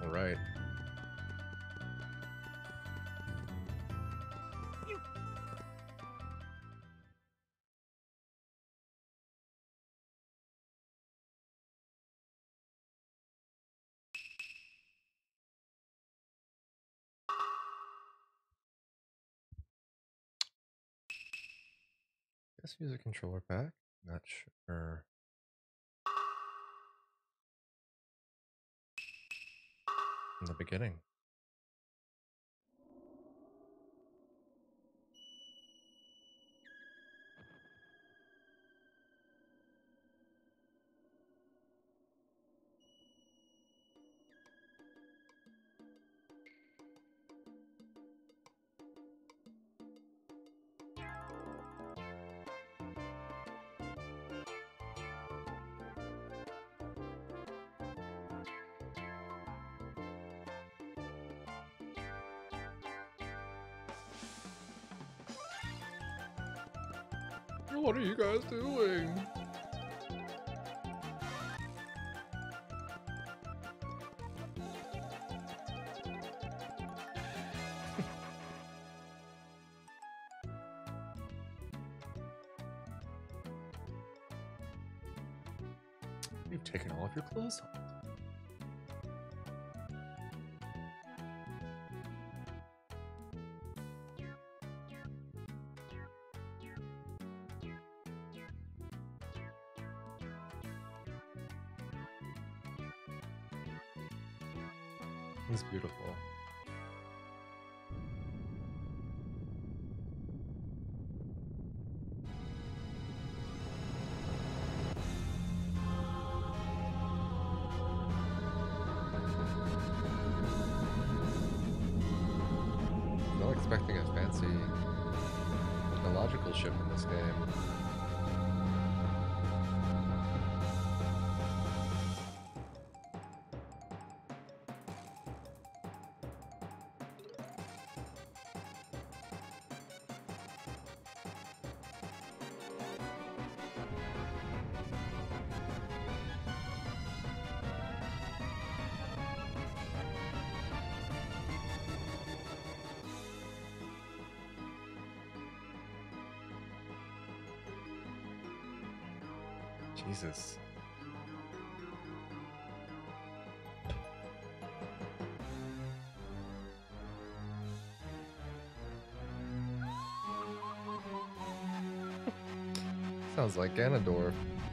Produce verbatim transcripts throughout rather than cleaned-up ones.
All right. Let's use a controller pack. Not sure. In the beginning. What are you guys doing? You've taken all of your clothes off. It's beautiful. Not expecting a fancy technological ship in this game. Jesus. Sounds like Ganondorf.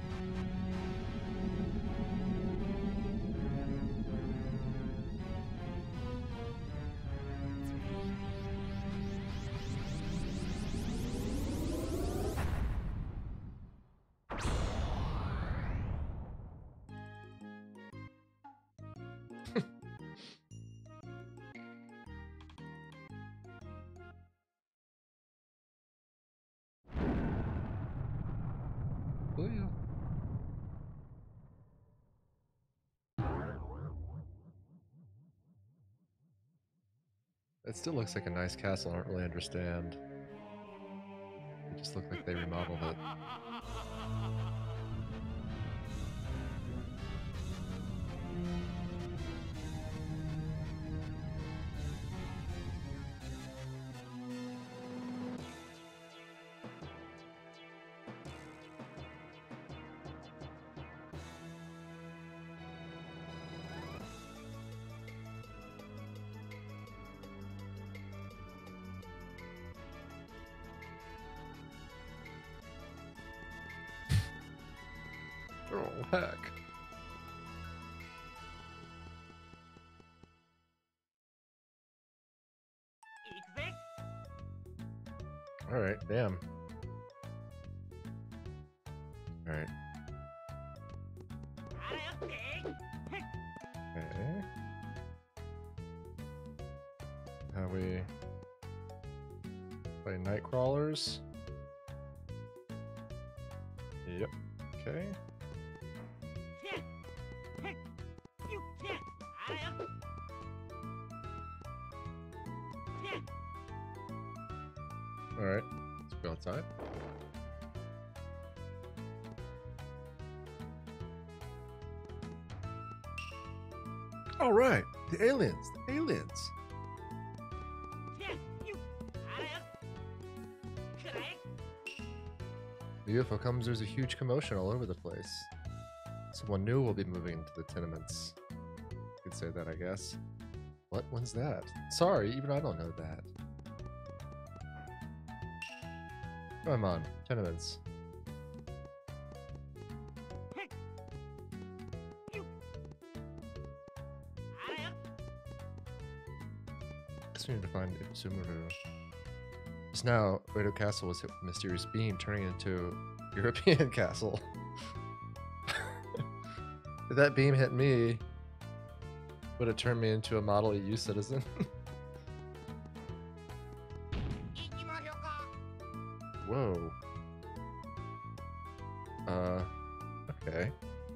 It still looks like a nice castle. I don't really understand. It just looked like they remodeled it. Oh, heck. Alright, damn. Alright. Okay. How we play night crawlers? Yep. Okay. Alright, let's go outside. Alright, The aliens! The aliens! The U F O comes, there's a huge commotion all over the place. Someone new will be moving into the tenements. You could say that, I guess. What? When's that? Sorry, even I don't know that. Come on, tenements. Guess we need to find Sumuru. Just now, Oedo Castle was hit with a mysterious beam, turning it into a European castle. If that beam hit me, would it turn me into a Model E U citizen? Whoa. Uh, okay.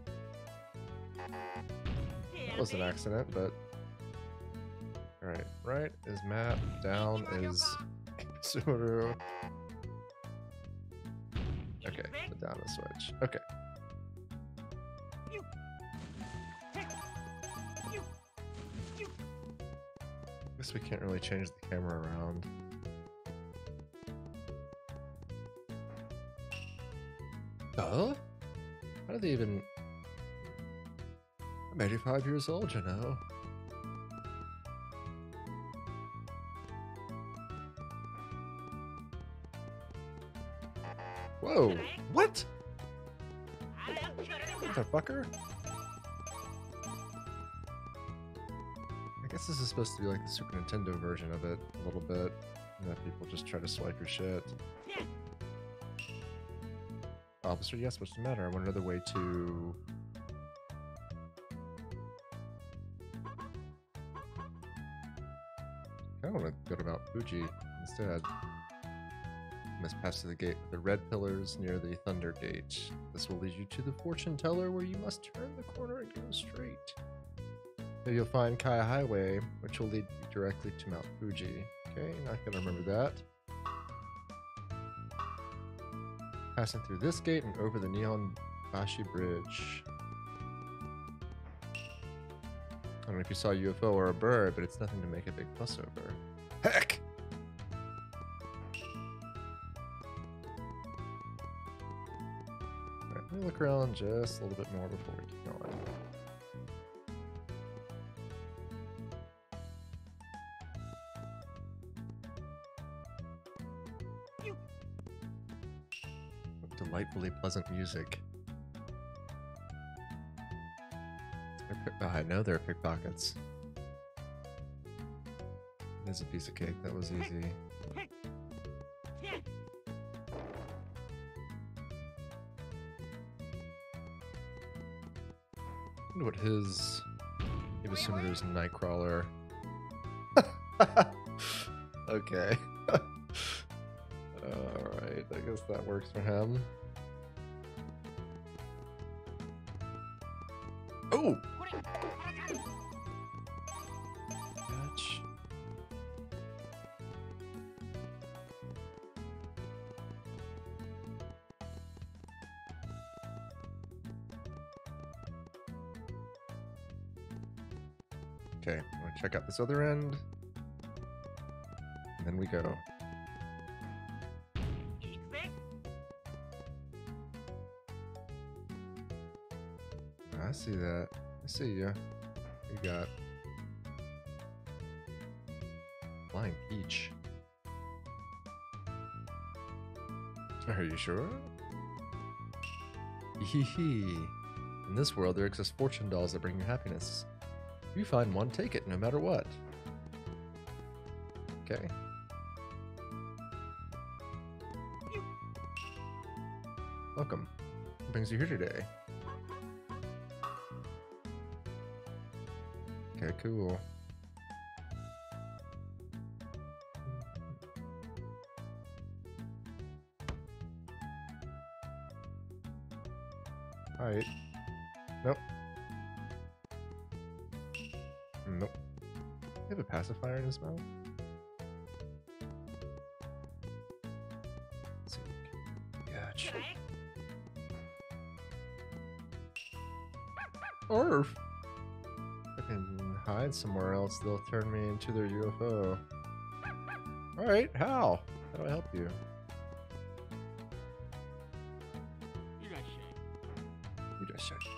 That was an accident, but... Alright, right is map, down is Sumuru. Okay, put down the switch. Okay. Guess we can't really change the camera around. Huh? How do they even... I'm eighty-five years old, you know. Whoa! What? What the fucker? I guess this is supposed to be like the Super Nintendo version of it, a little bit. And that people just try to swipe your shit. Officer, yes, what's the matter? I want another way to... I want to go to Mount Fuji instead. You must pass through the gate with the red pillars near the Thunder Gate. This will lead you to the Fortune Teller, where you must turn the corner and go straight. There you'll find Kaya Highway, which will lead you directly to Mount Fuji. Okay, not gonna remember that. Passing through this gate and over the Neon Bashi Bridge. I don't know if you saw a U F O or a bird, but it's nothing to make a big fuss over. Heck! Alright, let me look around just a little bit more before we keep going. Delightfully pleasant music. Oh, I know they're pickpockets. There's a piece of cake. That was easy. I wonder what his... It was Sumuru's Nightcrawler. Okay. Alright, I guess that works for him. Oh! Catch. Okay, I'm gonna check out this other end. And then we go. I see that. I see ya. You got Flying Peach. Are you sure? Hee. In this world, there exist fortune dolls that bring you happiness. If you find one, take it, no matter what. Okay. Welcome. What brings you here today? Okay, cool. Alright. Nope. Nope. You have a pacifier in his mouth? Let's see. Gotcha. Arf! and hide somewhere else, they'll turn me into their U F O. Alright, how? How do I help you? You just said.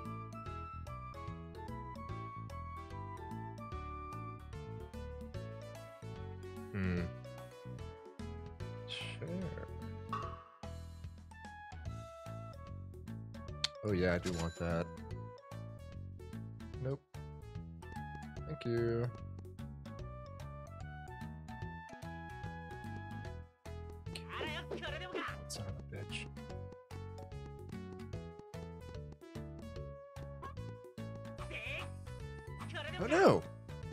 Hmm. Share. Oh yeah, I do want that. Nope. Thank you. Son of a bitch. Oh no!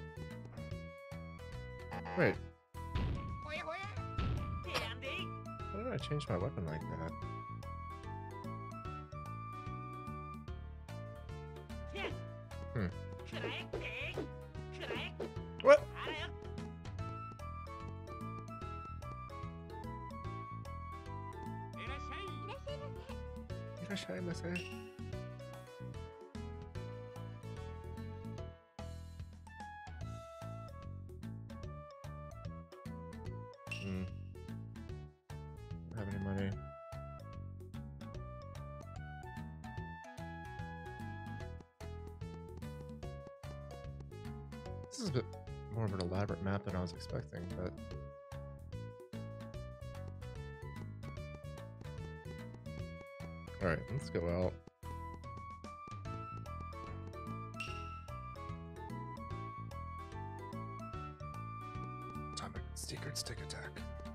Wait. How did I change my weapon like that? Hmm. What? Irashaimase. Hmm. Don't have any money. This is a bit more of an elaborate map than I was expecting, but alright, let's go out. Atomic secret stick attack.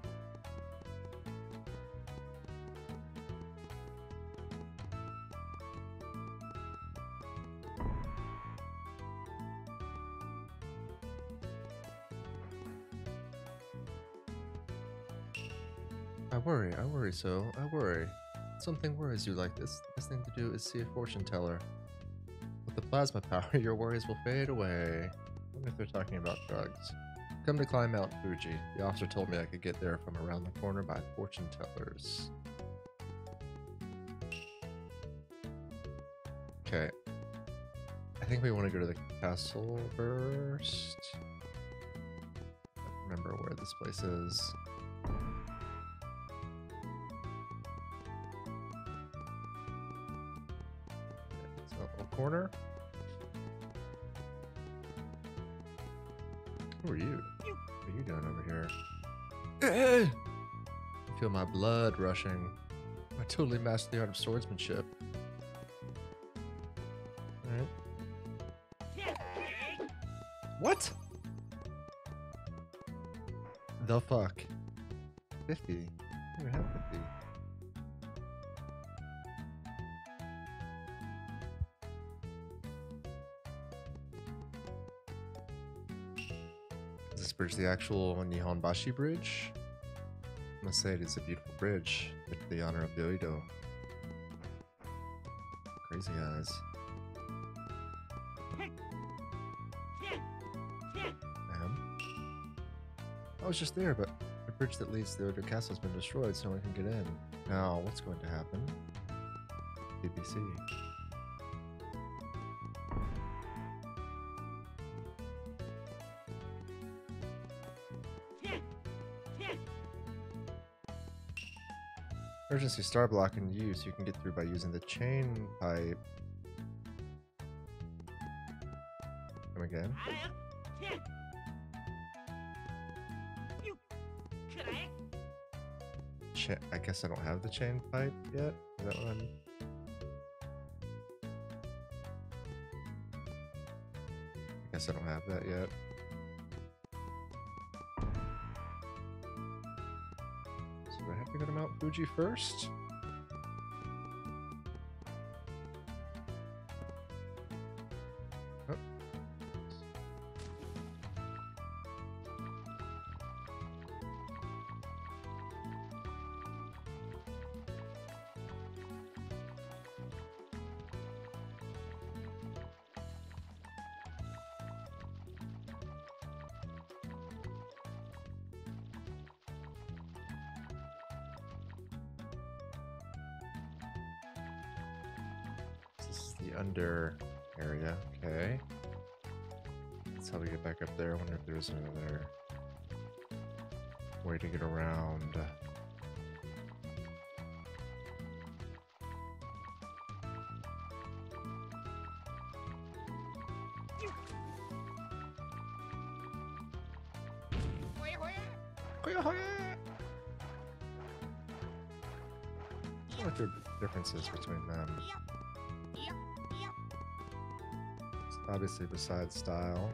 I worry, I worry so, I worry. Something worries you like this. The best thing to do is see a fortune teller. With the plasma power, your worries will fade away. I wonder if they're talking about drugs. Come to climb Mount Fuji. The officer told me I could get there from around the corner by fortune tellers. Okay. I think we want to go to the castle first. I don't remember where this place is. Corner? Who are you? What are you doing over here? I feel my blood rushing. I totally mastered the art of swordsmanship. Alright. What? The fuck? fifty? I don't even have fifty. Is this bridge the actual Nihonbashi Bridge? I must say it is a beautiful bridge, with the honor of the Oido. Crazy eyes. Ma'am? I was just there, but the bridge that leads to the Oido Castle has been destroyed, so no one can get in. Now, what's going to happen? B B C. Emergency star block in use. You can get through by using the chain pipe. Come again. Cha I guess I don't have the chain pipe yet. Is that what I'm... I guess I don't have that yet. Do I have to go to Mount Fuji first? Oh. This is the under area, okay. That's how we get back up there. I wonder if there's another way to get around. I wonder if there are differences between them. Obviously, besides style.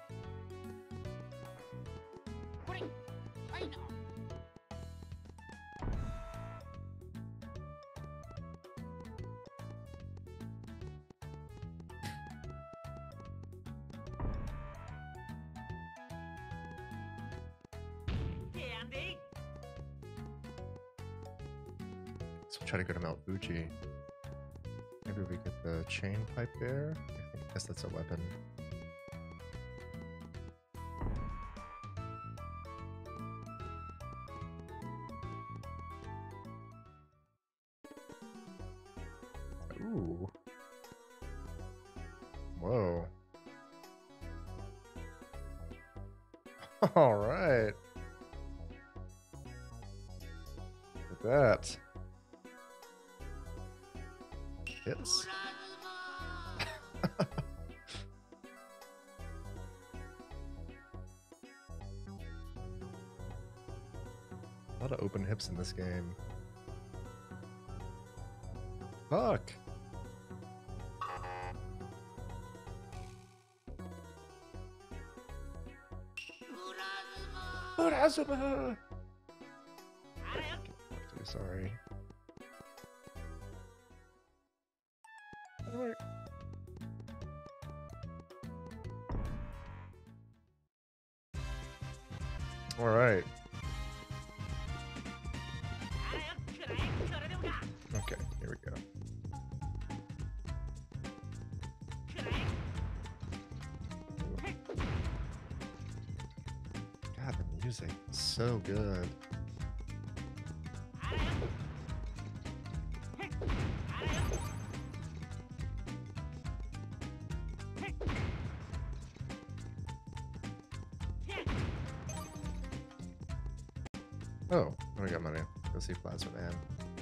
So we'll try to go to Mount Fuji. Maybe we get the chain pipe there. I think, I guess that's a weapon. Ooh. Whoa. All right. Look at that. Hits. A lot of open hips in this game. Fuck. Purasumo. Sorry. All right. Okay, here we go. God, the music is so good. Oh, we got money. Go see Plasma Man.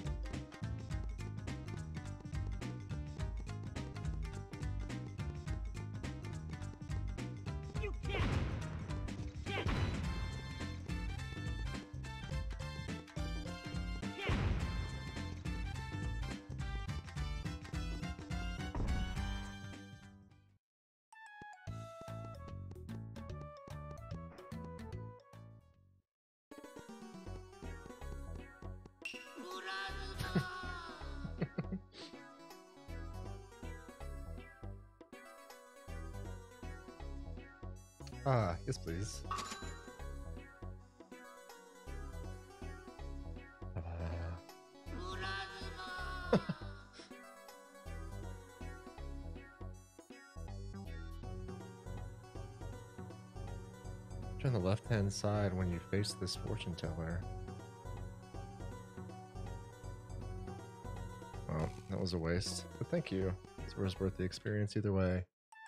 Ah, yes, please. Uh. Turn the left-hand side when you face this fortune teller. Well, that was a waste, but thank you. It was worth the experience either way.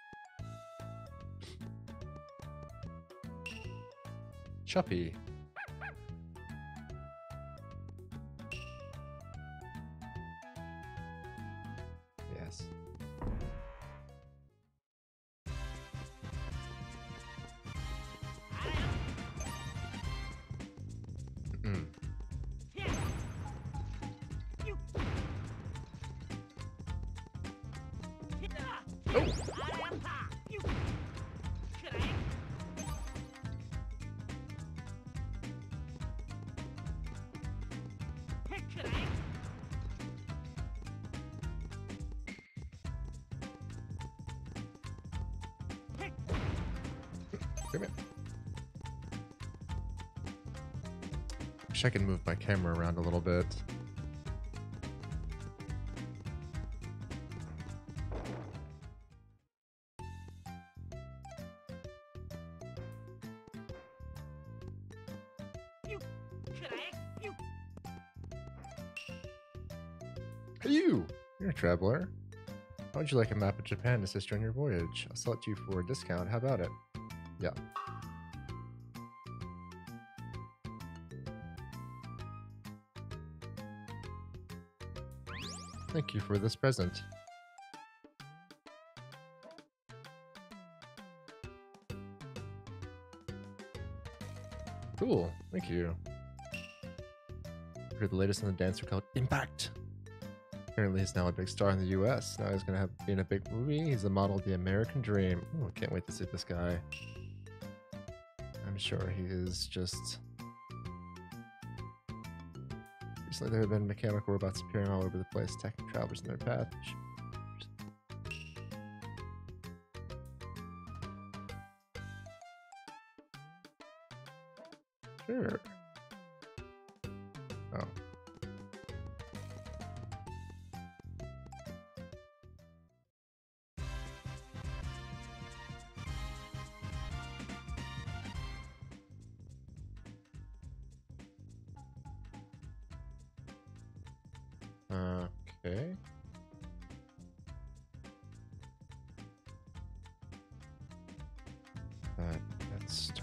Chuppy. Yes. Mm. Oh! Come here. Wish I could move my camera around a little bit. Hey you! You're a traveler. How would you like a map of Japan to assist you on your voyage? I'll sell it to you for a discount. How about it? Yeah. Thank you for this present. Cool. Thank you. Heard the latest in the dancer called Impact. Apparently he's now a big star in the U S. Now he's gonna have be in a big movie. He's the model of the American Dream. Oh, can't wait to see this guy. I'm sure he is just... Recently there have been mechanical robots appearing all over the place, attacking travelers in their path. Sure. Oh. Okay. Uh, let's start.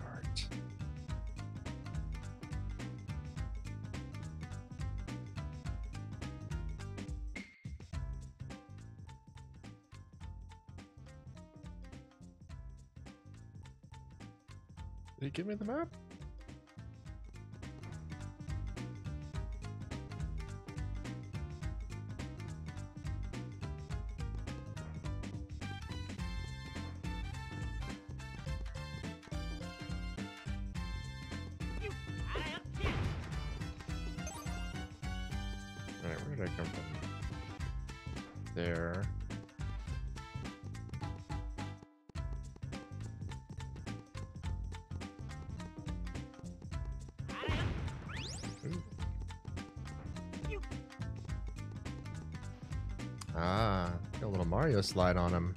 Did he give me the map? Alright, where did I come from? There. Ah, got a little Mario slide on him.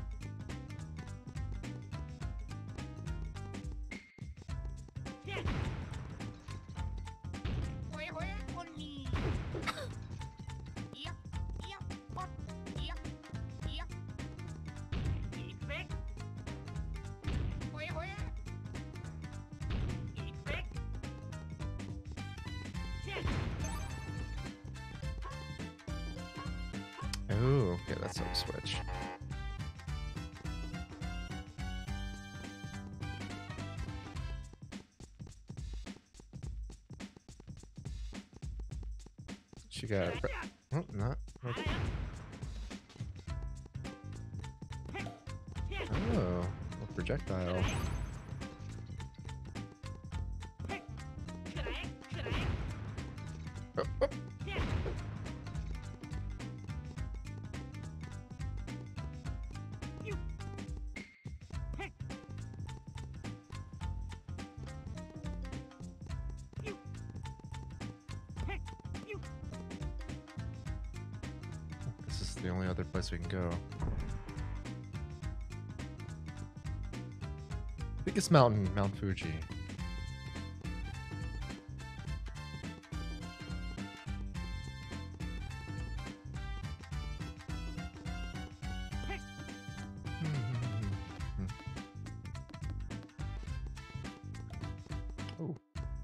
Oh, okay, that's how we switch. She got a oh, not. Okay. Oh, a projectile. Oh, oh. This is the only other place we can go. Biggest mountain, Mount Fuji. Oh.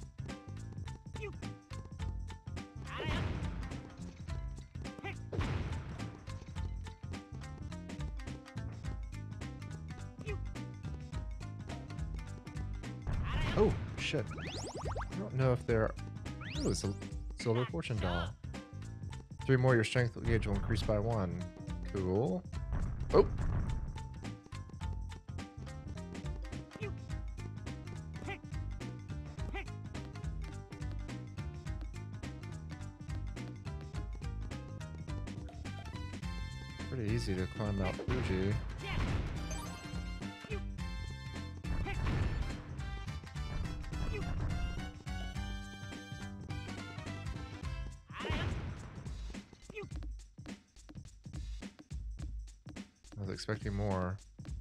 Oh, shit. I don't know if they're... Oh, it's a silver fortune doll. Three more, your strength gauge will increase by one. Cool. Oh! Pretty easy to climb Mount Fuji. I was expecting more.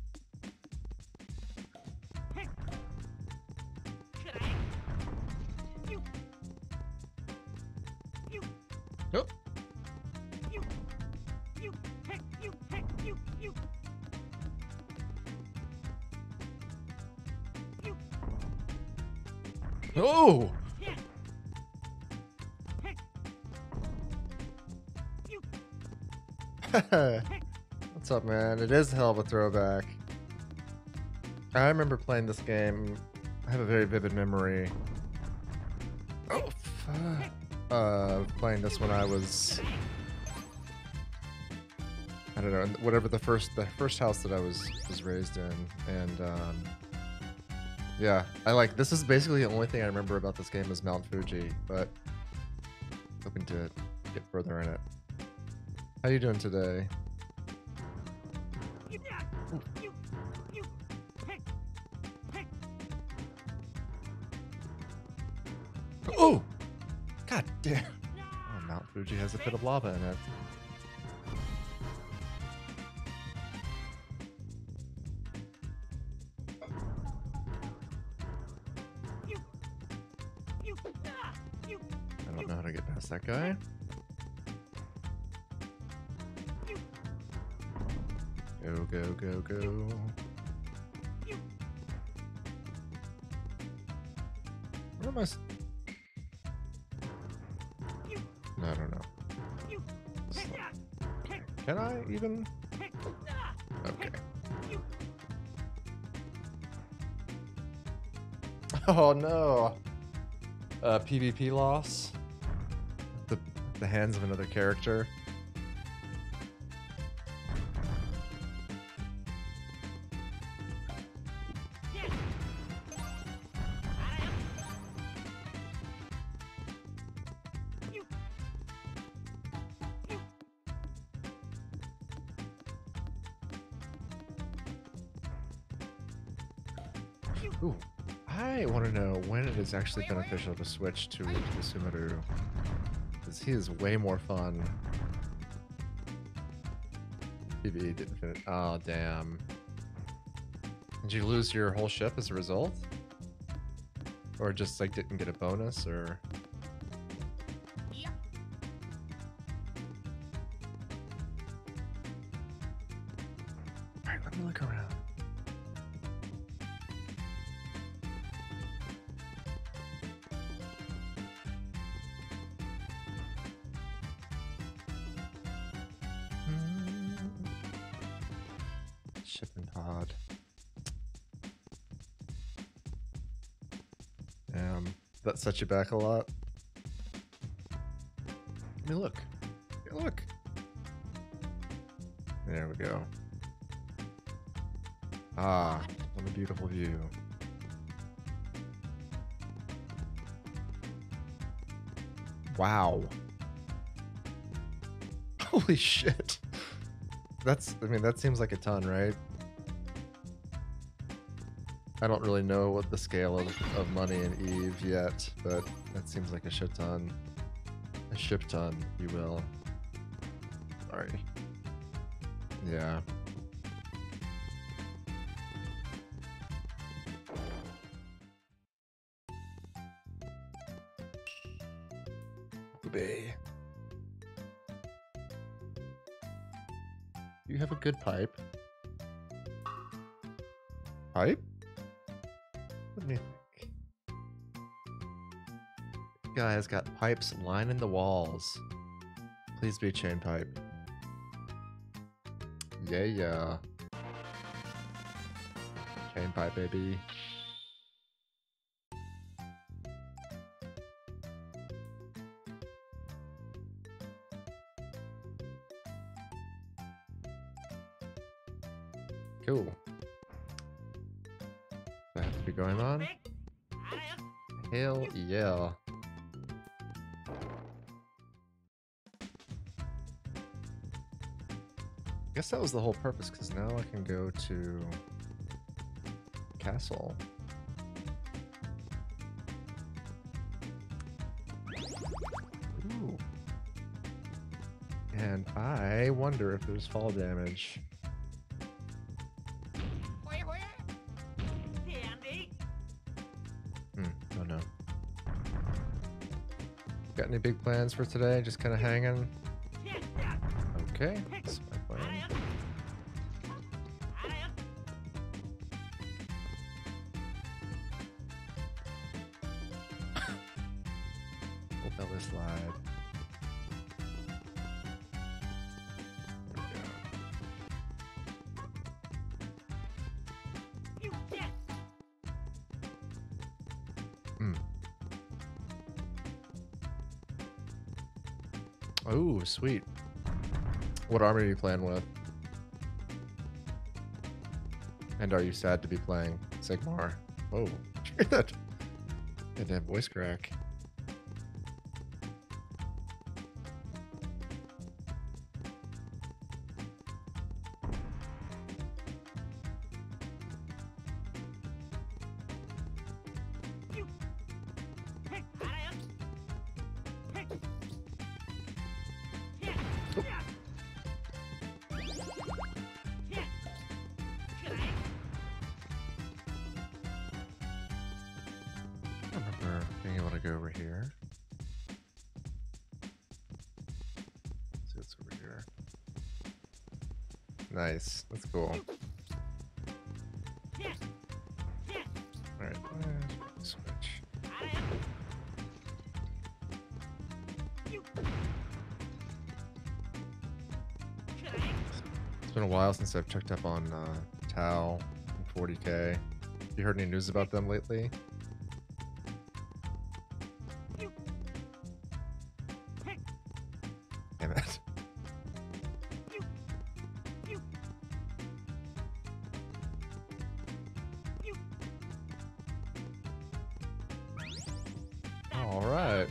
Nope. Oh! What's up, man? It is a hell of a throwback. I remember playing this game. I have a very vivid memory. Oh, fuck. Uh, playing this when I was, I don't know, whatever the first the first house that I was was raised in, and um, yeah, I like this is basically the only thing I remember about this game is Mount Fuji, but hoping to get further in it. How you doing today? Oh! God damn. Oh, Mount Fuji has a bit of lava in it. I don't know how to get past that guy. Go, go, go, go. Where am I? s- No, I don't know. Okay. Can I even? Okay. Oh no. Uh, PvP loss. The the hands of another character. Ooh, I want to know when it is actually beneficial to switch to to Sumeru, because he is way more fun. PvE didn't finish. Oh damn! Did you lose your whole ship as a result, or just like didn't get a bonus, or? All right, let me look around. Shipping pod. Damn, that set you back a lot. Let me look. Hey, look. There we go. Ah, what a beautiful view. Wow. Holy shit. That's, I mean, that seems like a ton, right? I don't really know what the scale of, of money in Eve yet, but that seems like a shit ton. A ship ton, if you will. Sorry. Yeah. Bay. You have a good pipe. Pipe? What do you think? Guy's got pipes lining the walls. Please be chain pipe. Yeah, yeah. Chain pipe, baby. Cool. That have to be going on? Hell yeah. I guess that was the whole purpose, because now I can go to castle. Ooh. And I wonder if there's fall damage. Hmm, don't know. Got any big plans for today? Just kind of hanging? Okay, that's my plan. ride. Hmm. Oh, sweet. What army are you playing with? And are you sad to be playing Sigmar? Oh, hear that? Had that voice crack. I remember being able to go over here. Let's see what's over here. Nice. That's cool. Alright, switch. It's been a while since I've checked up on uh, Tau and forty K. Have you heard any news about them lately? Damn it. All right.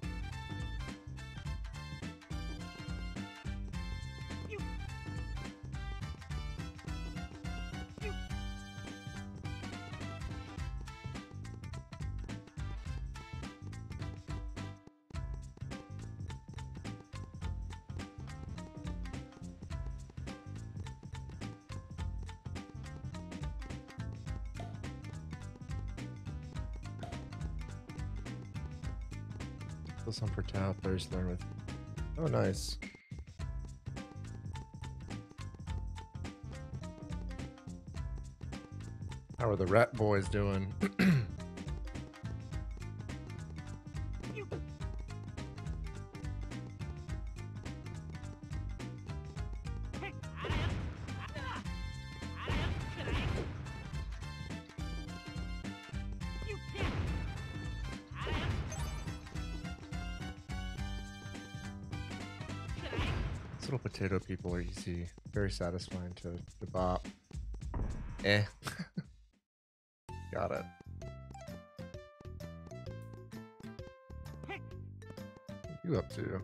This one for Tau players learn with. Oh, nice. How are the rat boys doing? Little potato people are easy, very satisfying to, to bop. Eh. Got it. What are you up to?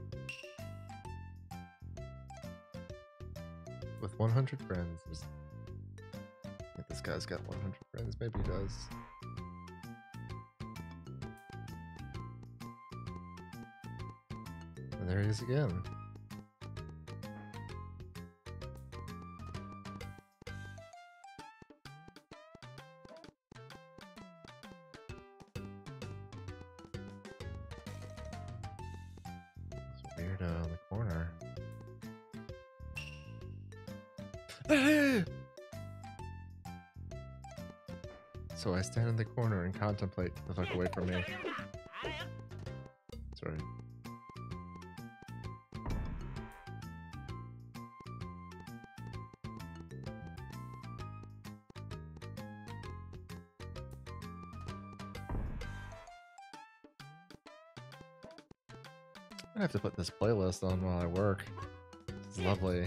With one hundred friends. There's... I think this guy's got one hundred friends. Maybe he does. And there he is again. Weirdo in the corner. So I stand in the corner and contemplate to look away from me. Sorry. I have to put this playlist on while I work. It's lovely.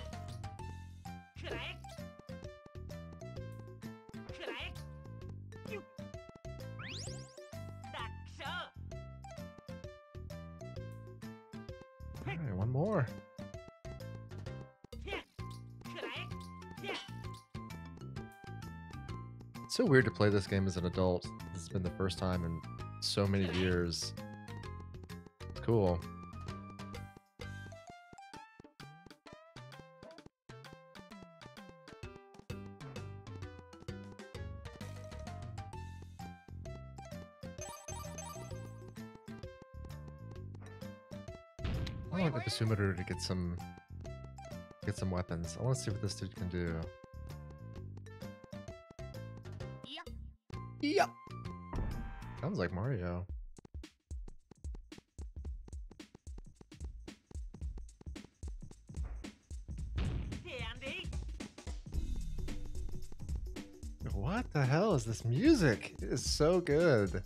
Alright, one more. It's so weird to play this game as an adult. This has been the first time in so many years. It's cool. I want Purasumo to get some get some weapons. I want to see what this dude can do. Yep. Sounds like Mario. What the hell is this music? It is so good.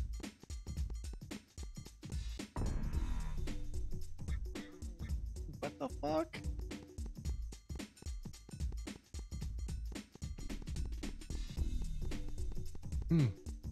What the fuck? Hmm.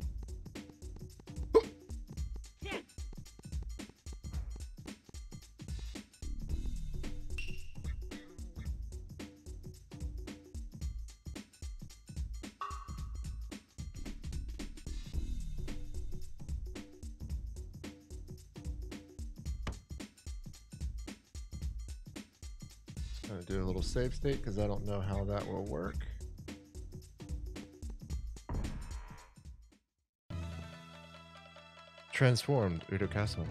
Gonna do a little save state because I don't know how that will work. Transformed Udo Castle.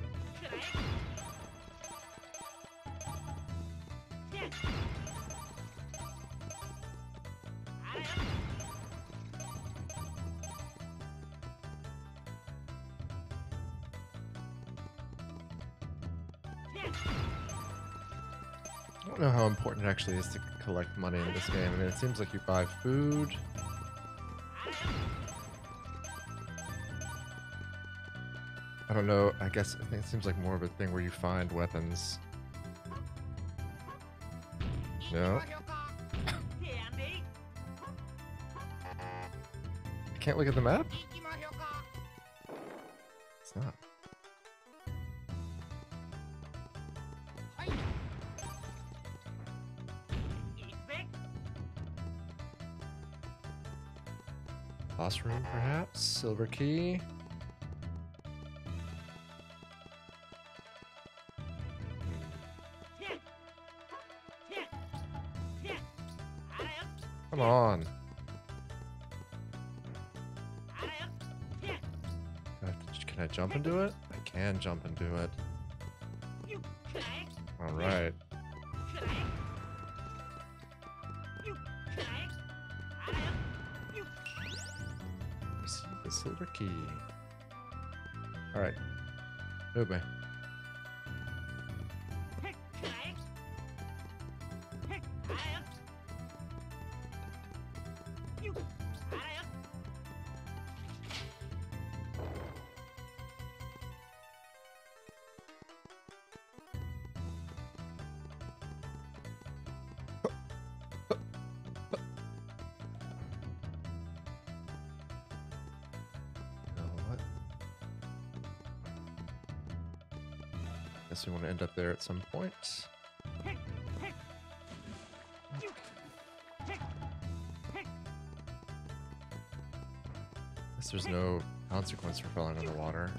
I don't know how important it actually is to collect money in this game. I mean, it seems like you buy food. I don't know. I guess I think it seems like more of a thing where you find weapons. No. I can't look at the map? It's not. Boss room, perhaps? Silver key? Come on. Can I jump into it? I can jump into it. Alright. Receive the silver key. Alright. Move me. Guess we want to end up there at some point. Guess there's no consequence for falling in the water.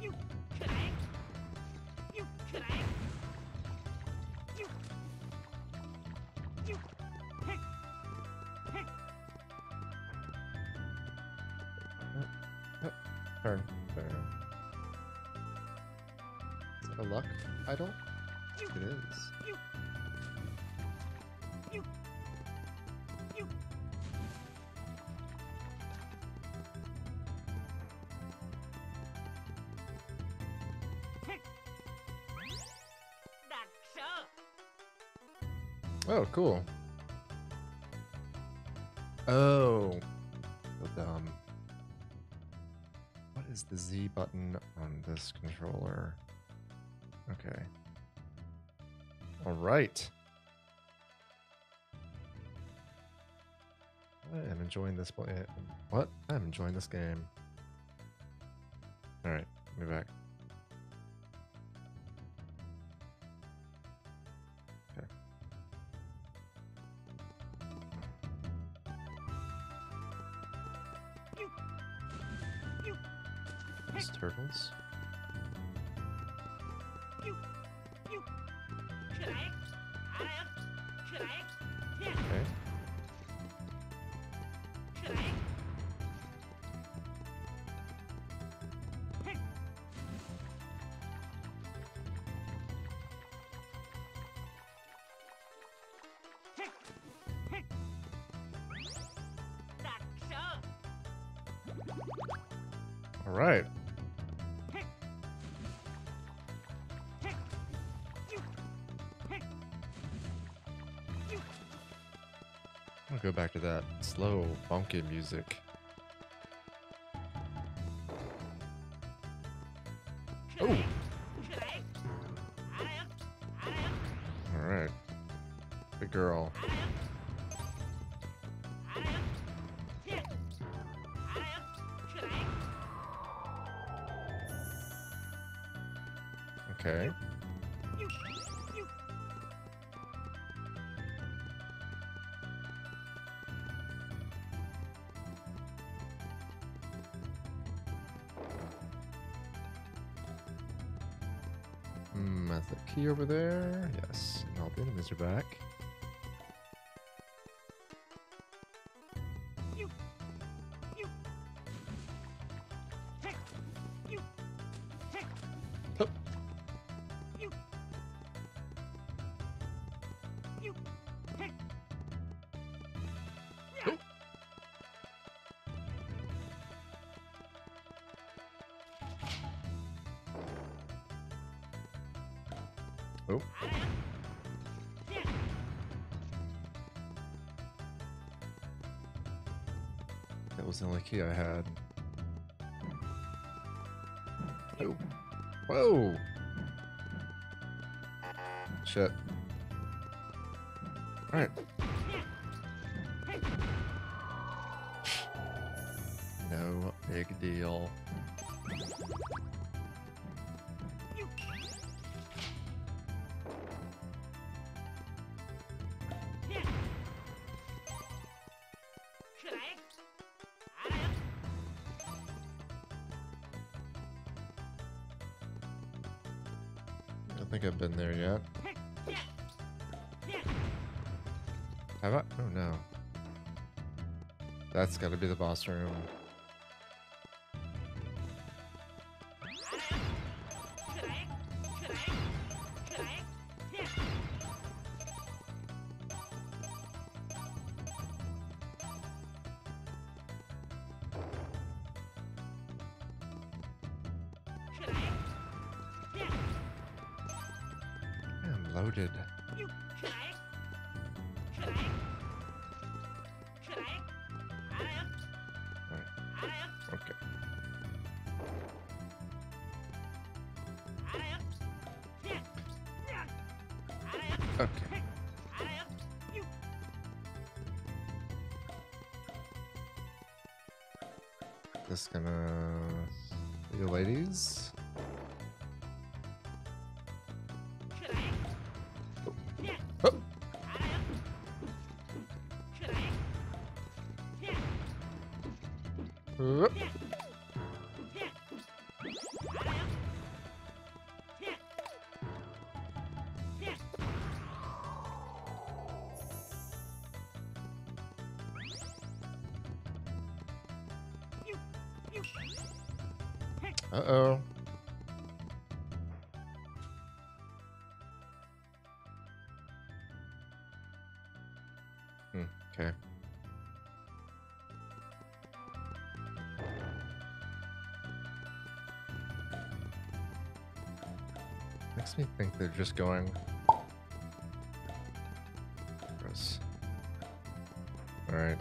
Turn. Turn. Is that a luck idol? It is. Oh, cool. Oh. So dumb. What is the Z button on this controller? Okay. All right. I am enjoying this play. What? I'm enjoying this game. All right, move back. Okay. These turtles. Okay. All right. I'll go back to that slow, funky music. Alright. Good girl. Okay. Hmm, that's the key over there. Yes, and all the enemies are back. Oh. That was the only key I had. Oh. Whoa! Shit. Alright. No big deal. I don't think I've been there yet. Have I? Oh no. That's gotta be the boss room. I'm loaded. Okay. Okay. Just gonna see you ladies. Oh. Oh. Whoop. Uh-oh. Hmm, okay. Makes me think they're just going... Gross. Alright.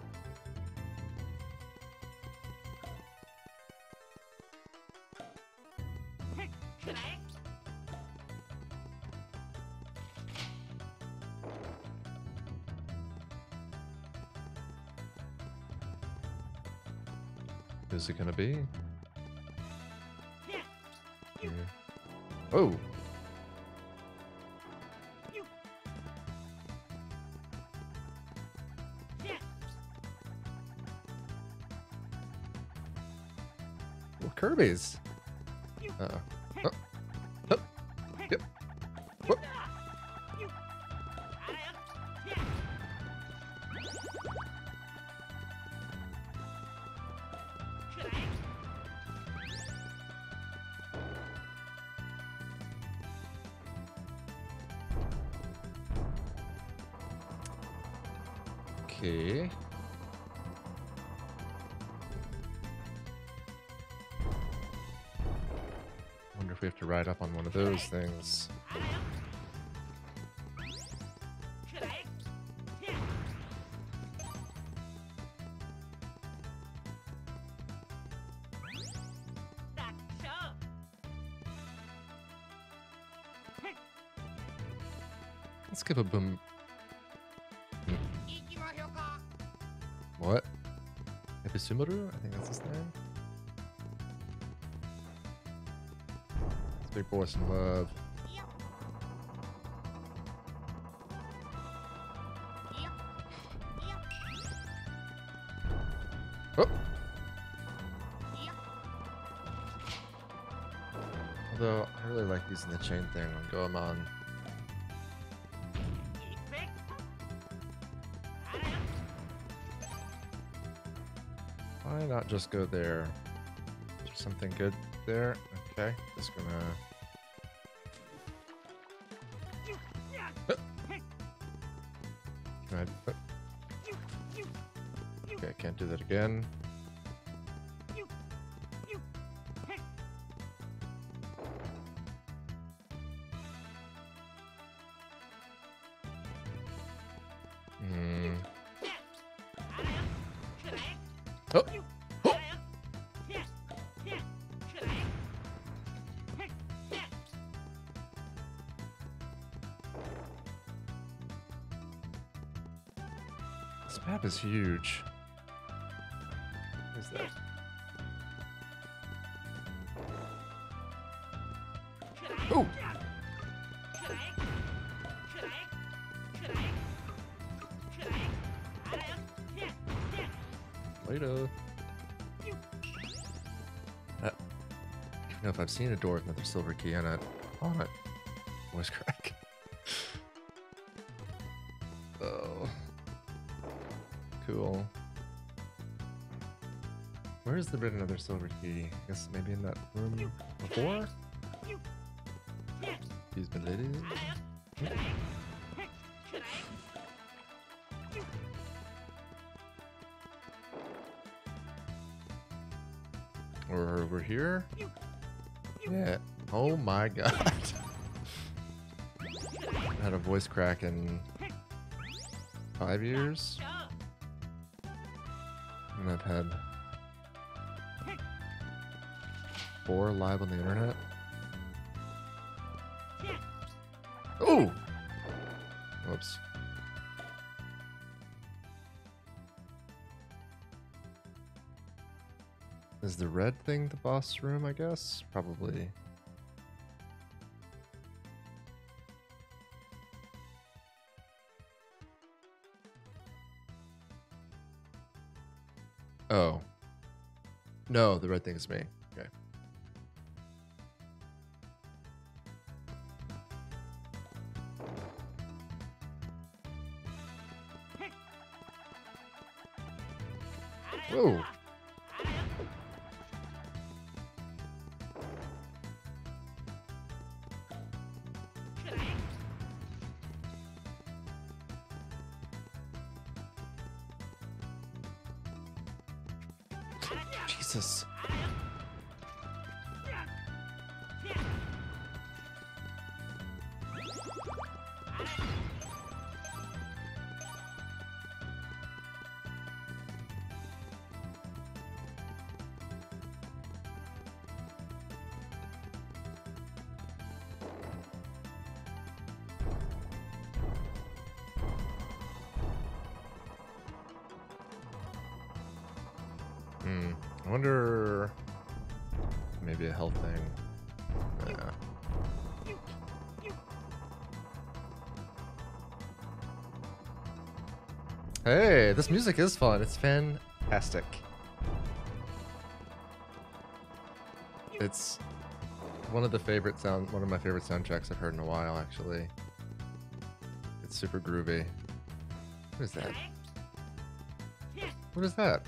Who's it gonna be? Yeah. Oh! Well, Kirby's. Uh-oh. Oh. Oh. Yep. Whoop. Okay. Wonder if we have to ride up on one of those things. Let's skip a boom. What? Episumaru? I think that's his name. It's big boys in love. Oh! Although, I really like using the chain thing on Goemon. Why not just go there? Is there something good there? Okay, just gonna... Oh. Can I... Oh. Okay, I can't do that again. Hmm. Oh! Oh! This map is huge. What is that? Oh! Later. Uh, I don't know if I've seen a door with another silver key on it. On it. Voice crack. Oh. Cool. Where is the bit another silver key? I guess maybe in that room before? Excuse me, ladies. Or over here? Yeah. Oh my god. I had a voice crack in five years. And I've had four live on the internet. Oh! Whoops. Is the red thing the boss room, I guess? Probably. Oh. No, the red thing is me. Okay. Whoa. Jesus. Hmm. I wonder... Maybe a health thing. Yeah. Hey, this music is fun. It's fantastic. It's one of the favorite sound, one of my favorite soundtracks I've heard in a while, actually. It's super groovy. What is that? What is that?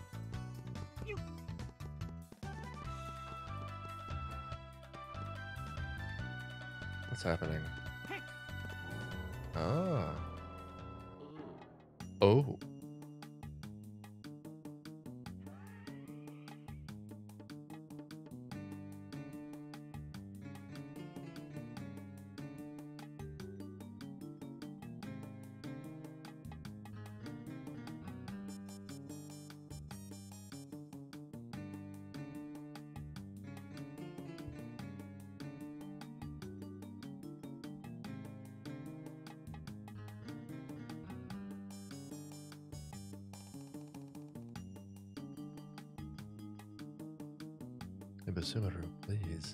What's happening? Ah. Oh. Ibisumaru, please.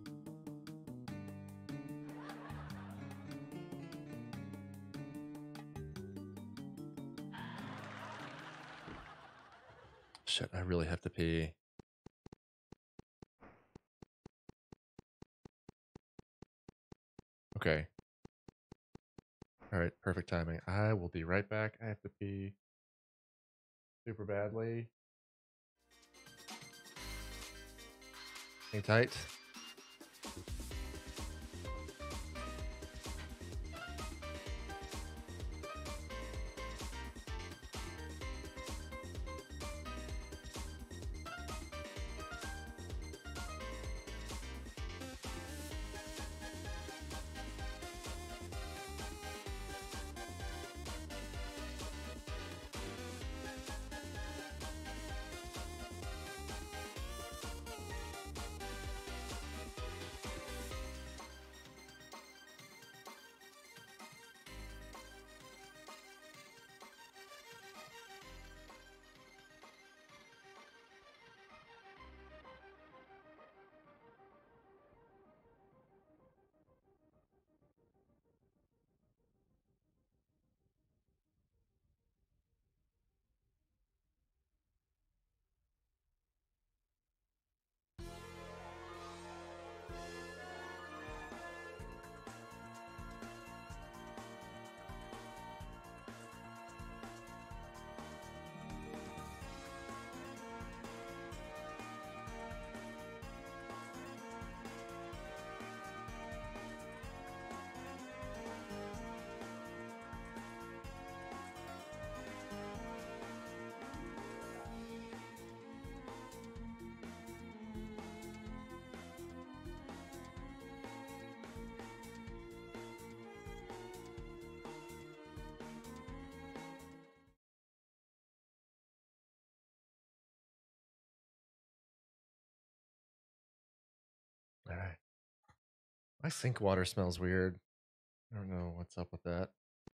Shit, I really have to pee. Okay. All right, perfect timing. I will be right back. I have to pee super badly. Hang tight. All right. My sink water smells weird. I don't know what's up with that.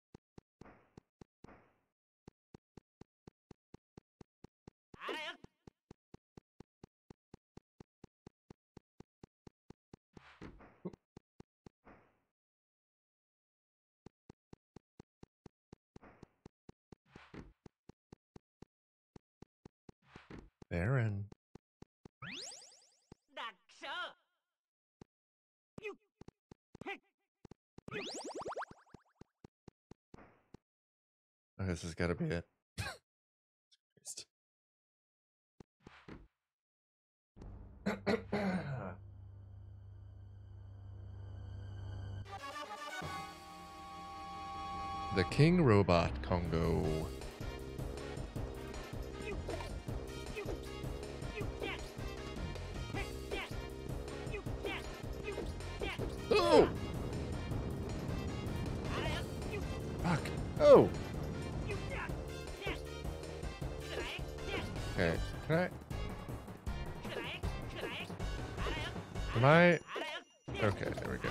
Baron. Oh, this has got to be it. The King Robot Congo. Oh! Fuck. Oh! Okay, can I? Am I? Okay, there we go.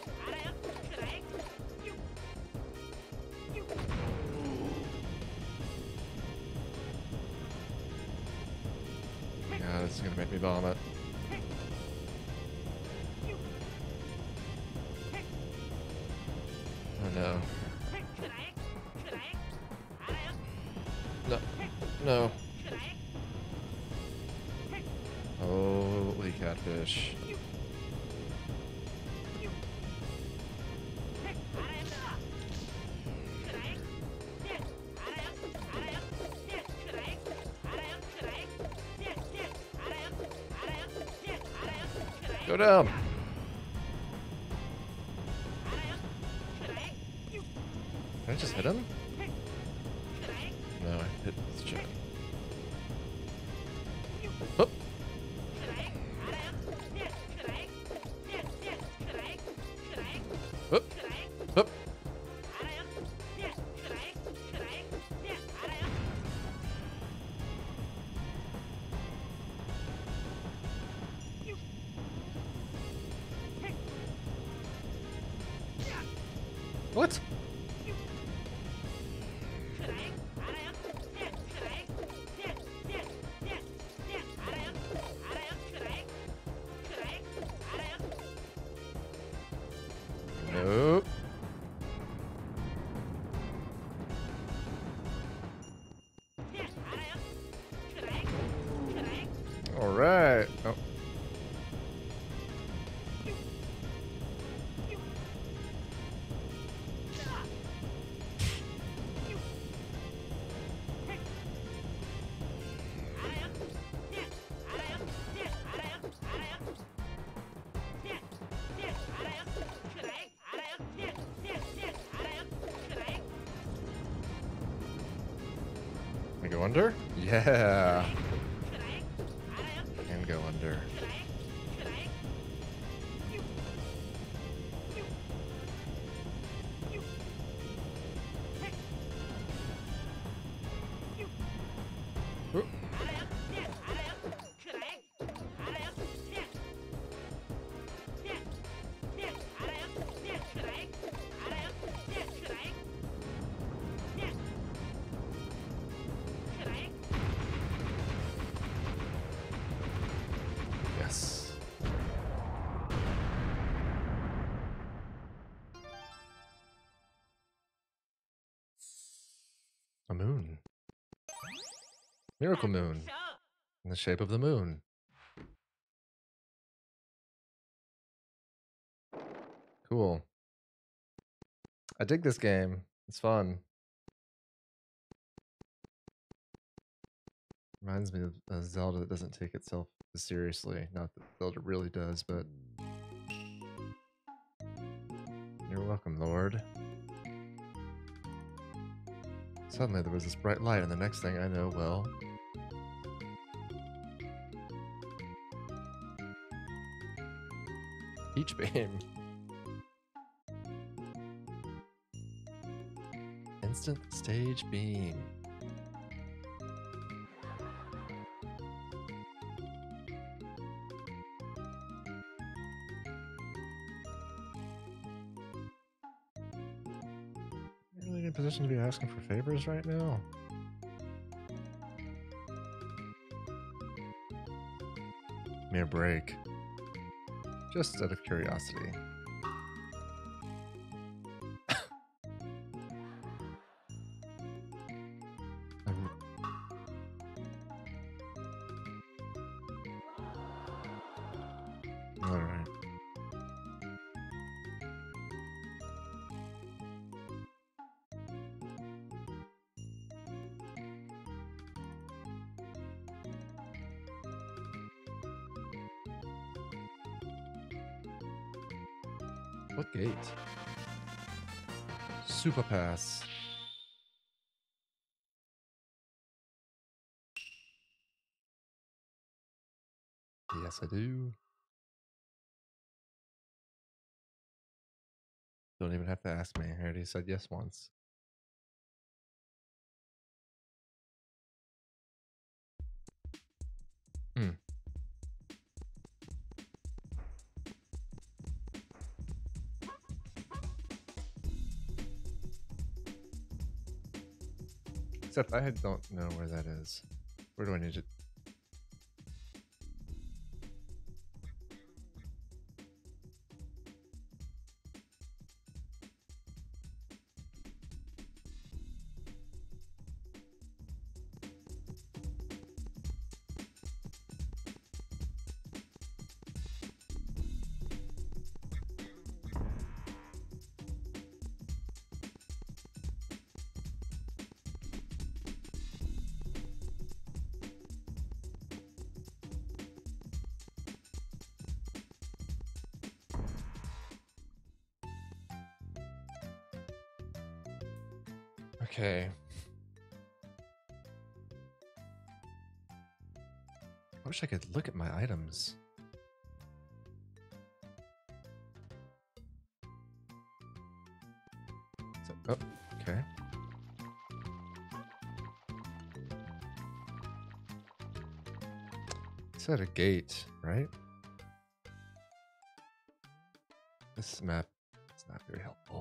Yeah, this is gonna make me vomit. Oh no. No. No. Holy catfish. Go down. Can I just hit him? No, I hit his chin. Oop. Oop. Oop. What? Oh. All right. Oh. I go under? Yeah. And go under. Ooh. Yes. A moon. Miracle moon. In the shape of the moon. Cool. I dig this game. It's fun. Reminds me of a Zelda that doesn't take itself as seriously. Not that Zelda really does, but... You're welcome, Lord. Suddenly there was this bright light, and the next thing I know, well... Peach Beam. Instant stage beam. Really in a position to be asking for favors right now? Mere break. Just out of curiosity. Alright. What gate? Super pass. Yes, I do. Don't even have to ask me. I already said yes once. Hmm. Except I don't know where that is. Where do I need it? Okay. I wish I could look at my items. So, oh, okay. It's at a gate, right? This map is not very helpful.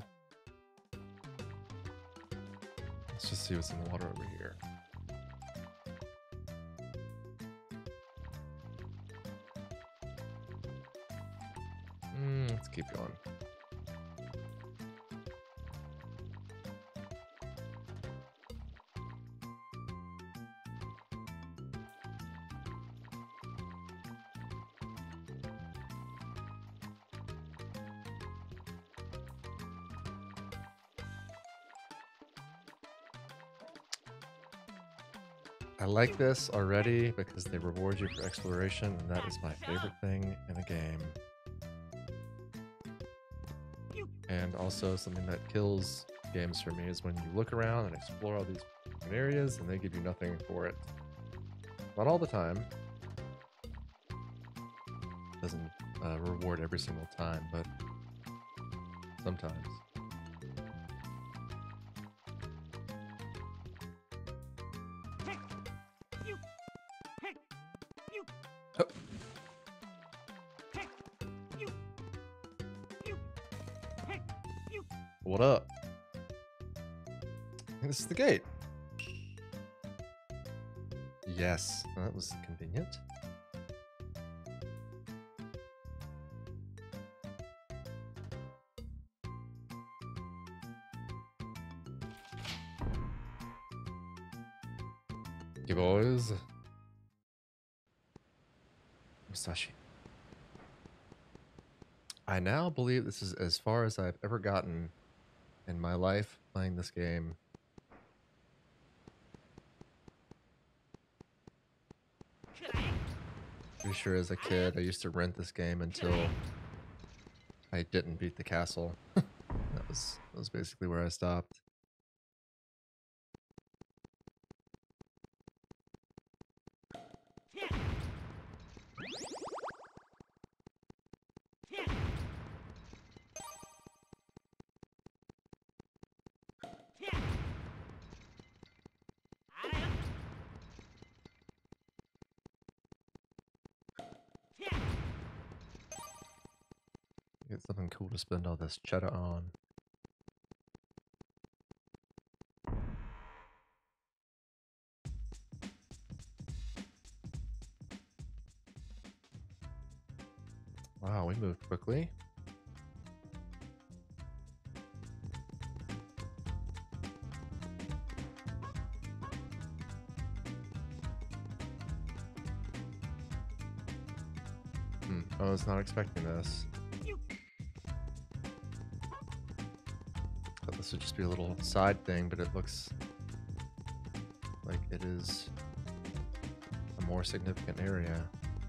Let's just see what's in the water over here. Mm, let's keep going. I like this already because they reward you for exploration, and that is my favorite thing in a game. And also something that kills games for me is when you look around and explore all these different areas and they give you nothing for it. Not all the time. Doesn't uh, reward every single time, but sometimes. Oh. What up? This is the gate. Yes, that was convenient. You boys. Musashi. I now believe this is as far as I've ever gotten in my life playing this game. Pretty sure as a kid I used to rent this game until I didn't beat the castle. that was that was basically where I stopped. Get something cool to spend all this cheddar on. Wow, we moved quickly. Hmm, I was not expecting this. Thought this would just be a little side thing, but it looks like it is a more significant area.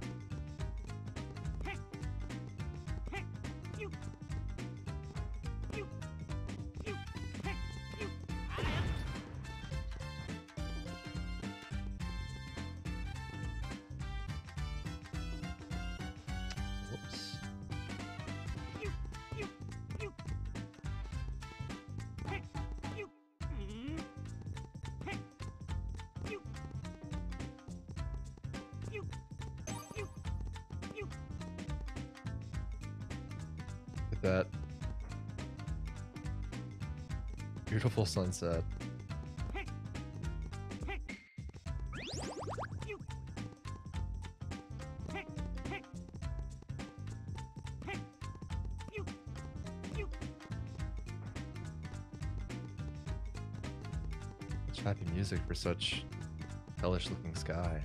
That beautiful sunset. Such happy music for such hellish looking sky.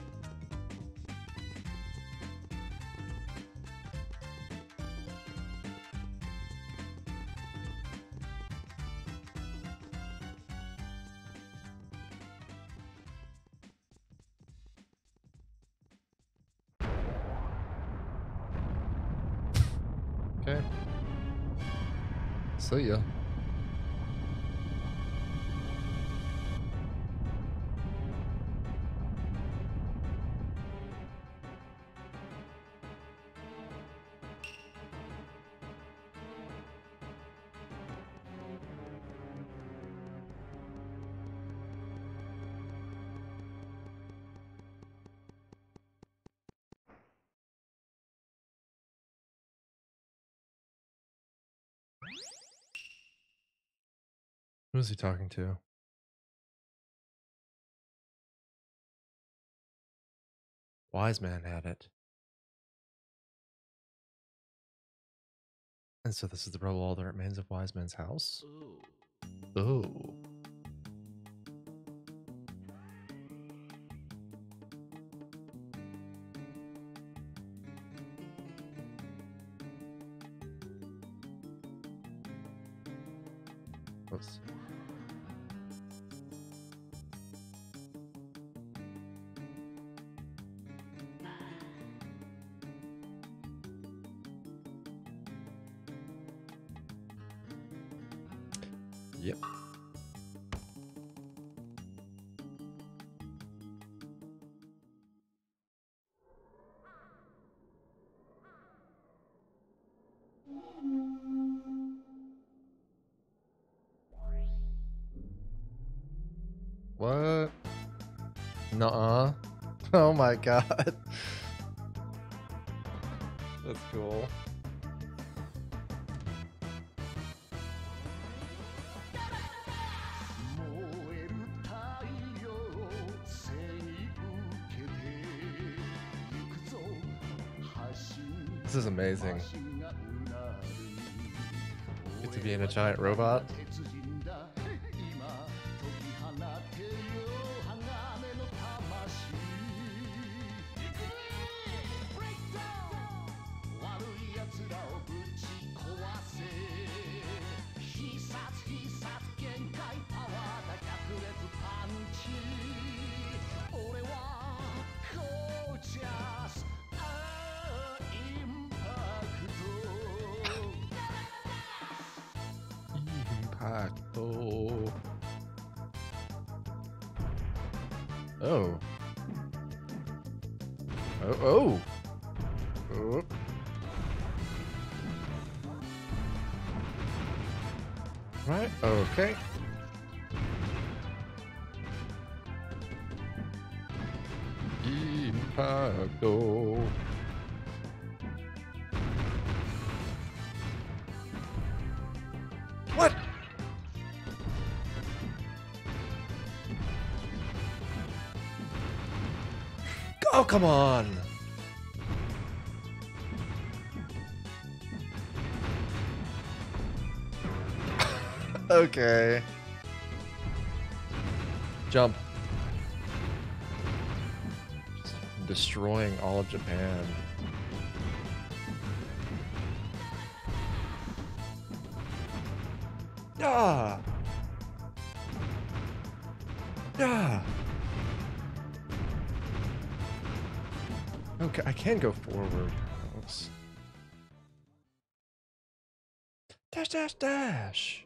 Okay. See ya. Who's he talking to? Wise man had it. And so this is the rubble, all that remains of Wise Man's house? Ooh. Ooh. Oops. Yep. What? Nuh-uh. Oh my god. That's cool. This is amazing. Get to be in a giant robot. Impacto. Oh. Oh, oh. Oh. Right, okay. Impacto. What? Oh, come on. Okay. Jump. Just destroying all of Japan. Ah. Ah. Okay, I can go forward. Oops. Dash, dash, dash.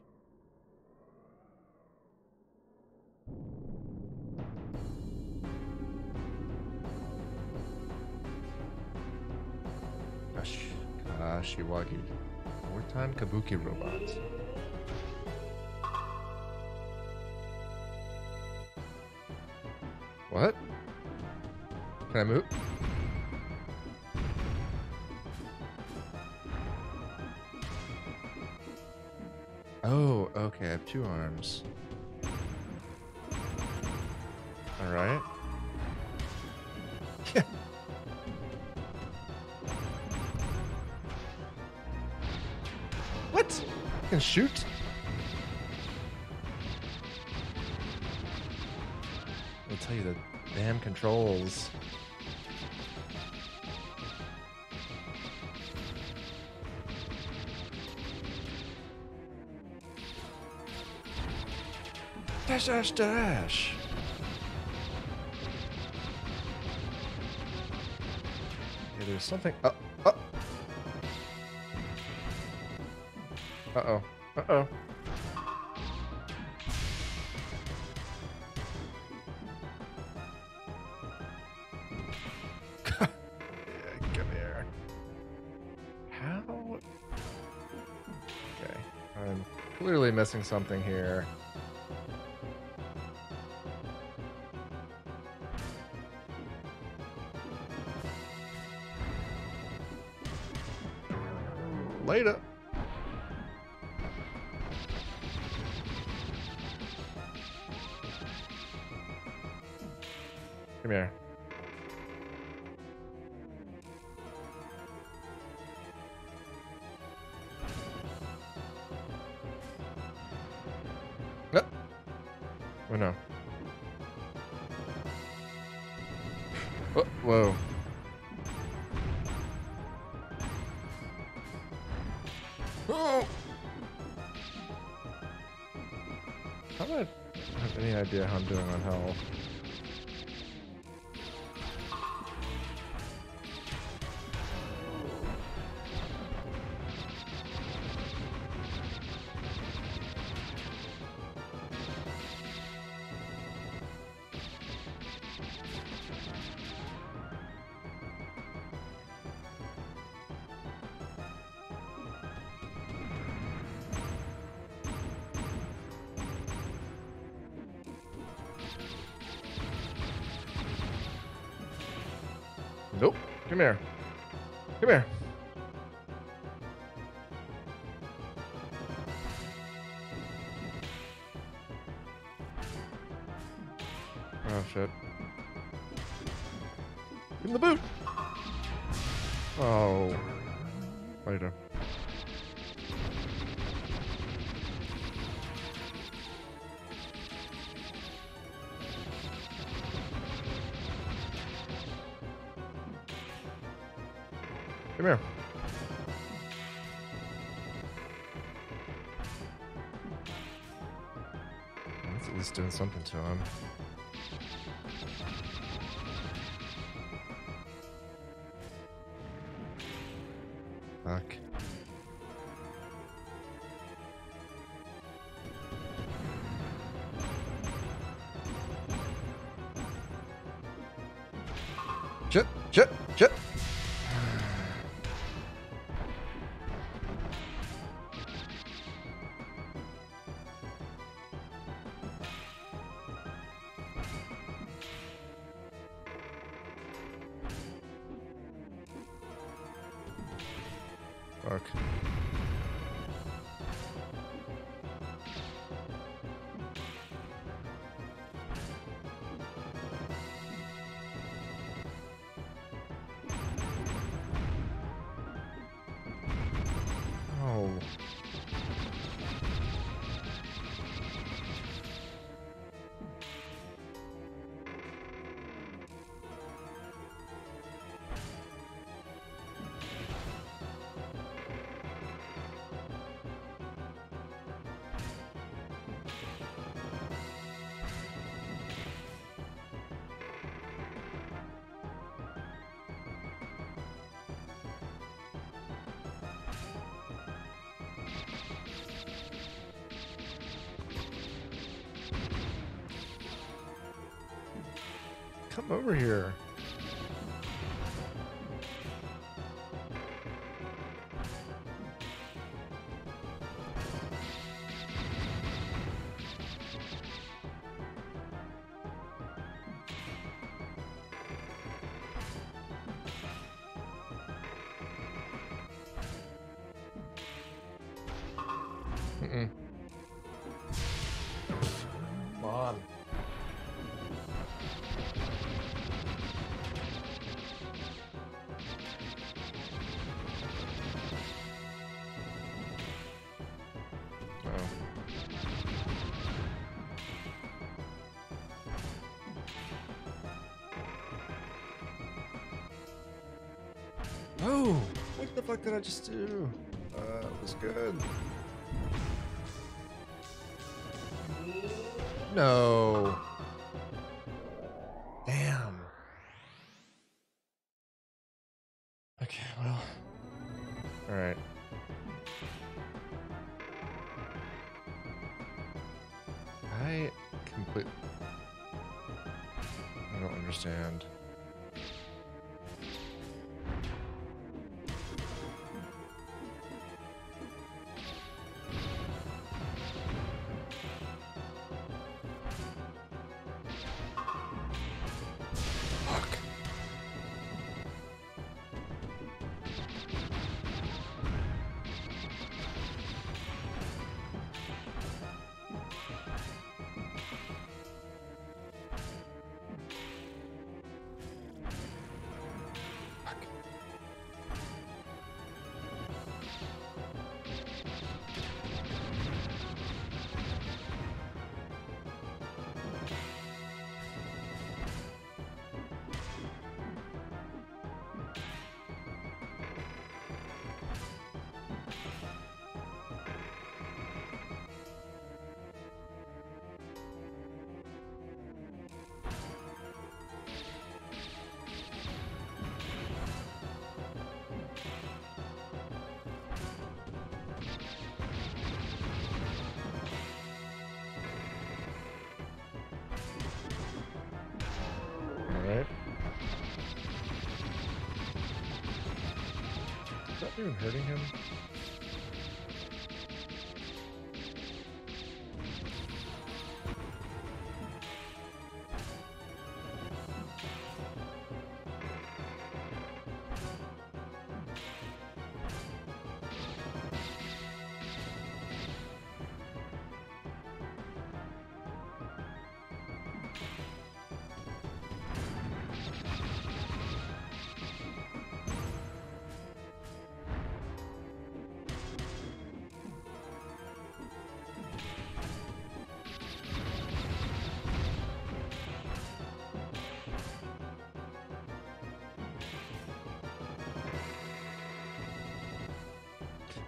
Gosh, Kashiwagi. Wartime Kabuki robots. What? Can I move? Oh, okay, I have two arms. Alright. Yeah. What? I can shoot? I'll tell you the damn controls. Dash, dash, dash. Yeah, there's something. Oh, oh. Uh-oh. Uh-oh. Yeah, come here. How? Okay. I'm clearly missing something here. Later. Come here. No. Oh no. Oh, whoa. Oh! How do I have any idea how I'm doing on health? Nope. Come here. Come here. Oh, shit. Give him the boot! Oh. Later. Come here. That's at least doing something to him. Fuck. Shit, shit, shit. Fuck. Oh. Come over here. Mm-mm. Come on. Oh, what the fuck did I just do? Uh, it was good. No. Damn. Okay, well. Alright. I completely... I don't understand. Alright. Is that even hurting him?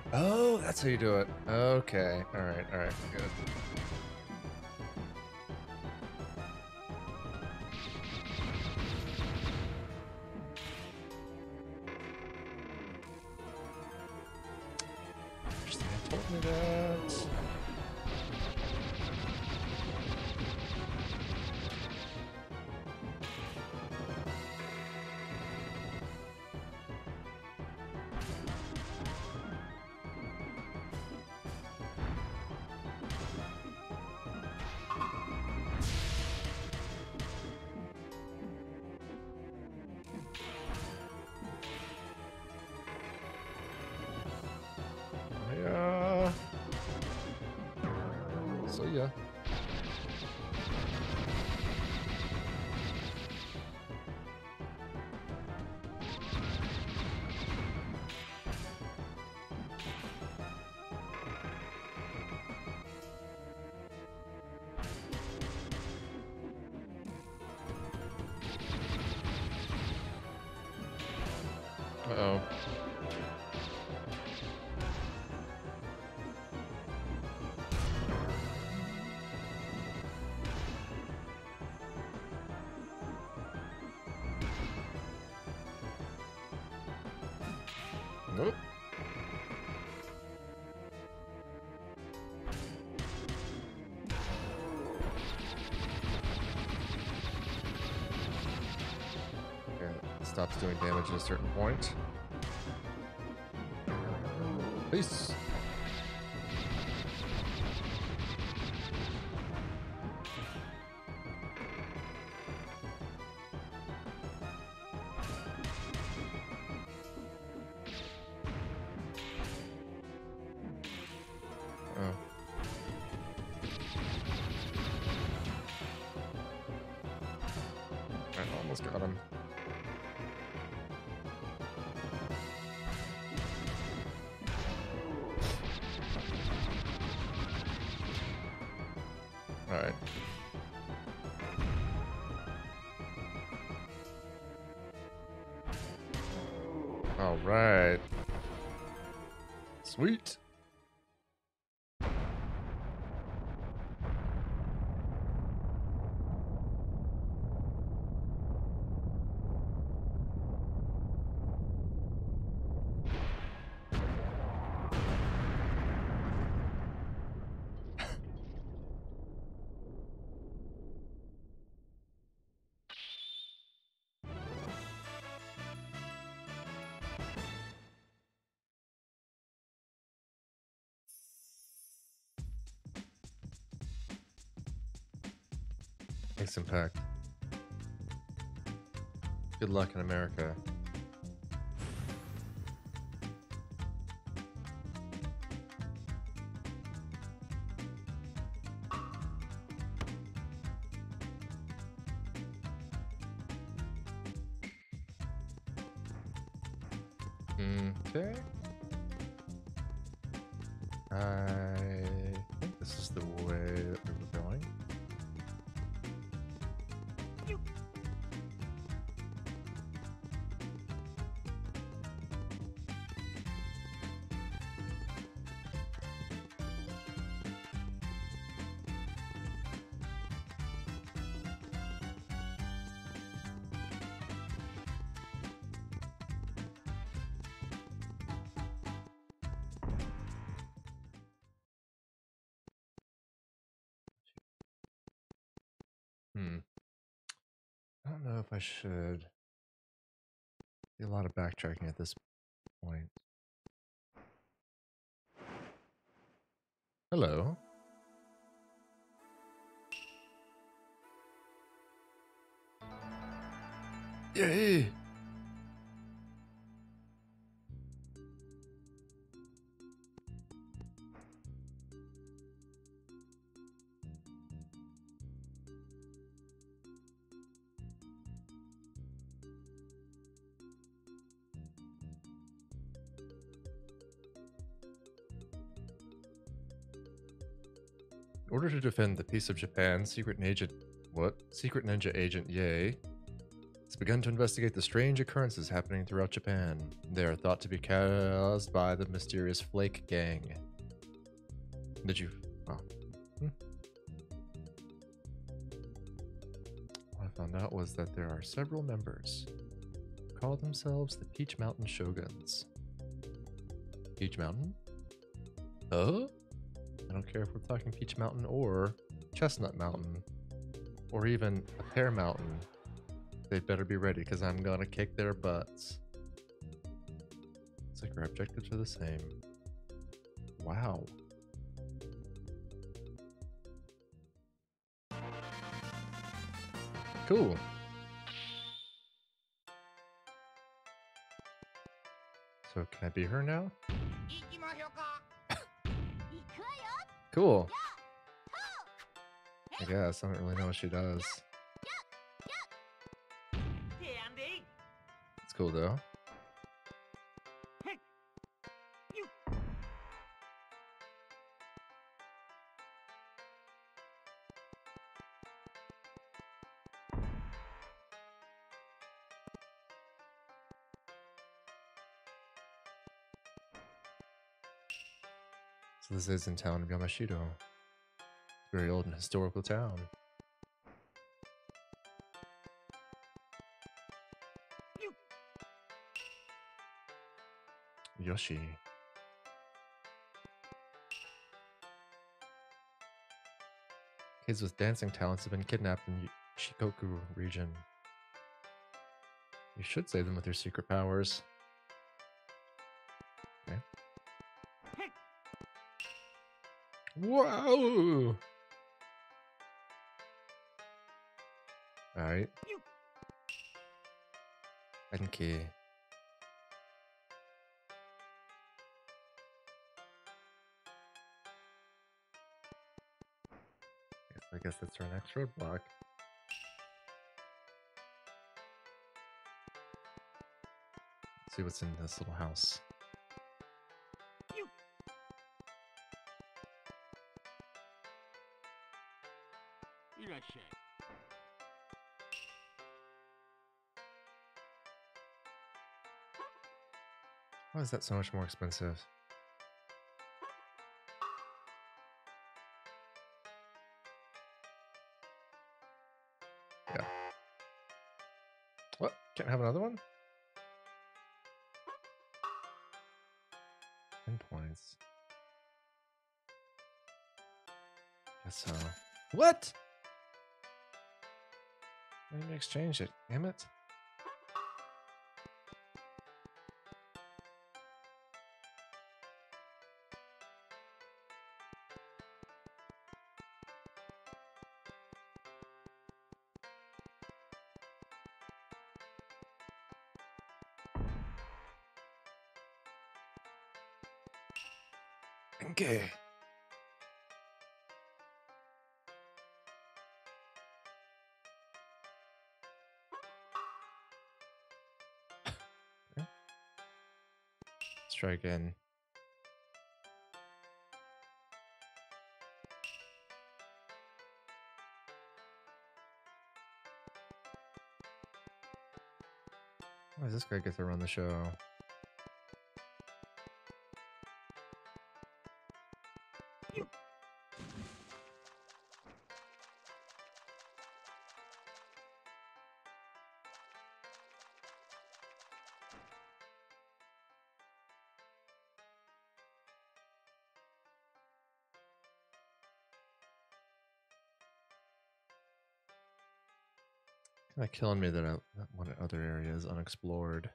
Oh, that's how you do it. Okay. All right. All right. Good. Wish they had told me that. Yeah. So yeah. Uh-oh. Nope. Okay, it stops doing damage at a certain point. Peace. Oh. I almost got him. Alright. Alright. Sweet. Thanks, Impact. Good luck in America. Okay. I think this is the way that we were going. Hmm. I don't know if I should. Be a lot of backtracking at this point. Hello. Yay! In order to defend the peace of Japan, secret agent what? Secret ninja agent Yay It's begun to investigate the strange occurrences happening throughout Japan. They are thought to be caused by the mysterious Flake Gang. Did you... Oh. Hmm. What I found out was that there are several members who call themselves the Peach Mountain Shoguns. Peach Mountain? Oh? I don't care if we're talking Peach Mountain or Chestnut Mountain or even a Pear Mountain. They better be ready because I'm gonna kick their butts. It's like our objectives are the same. Wow. Cool. So can I be her now? Cool. I guess. I don't really know what she does. It's cool though. So this is in town of Yamashiro. Very old and historical town. Yoshi. Kids with dancing talents have been kidnapped in the Shikoku region. You should save them with your secret powers. Okay. Whoa! Alright. Enki. I guess that's our next roadblock. Let's see what's in this little house. Why is that so much more expensive? Yeah. What? Can't have another one? ten points. Guess so. What? I didn't exchange it. Damn it. Okay. Let's try again. Why does this guy get to run the show? Kind of killing me that I, that one other area is unexplored.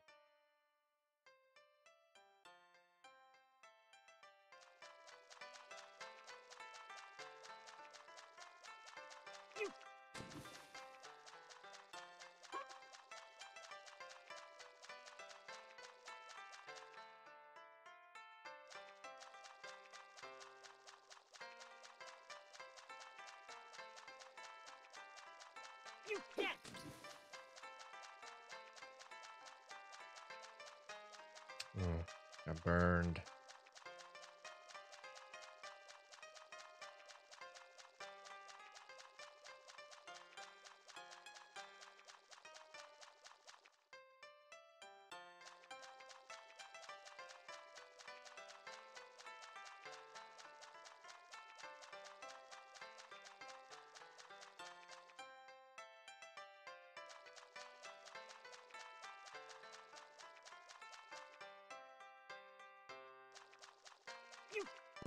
Oh, got burned.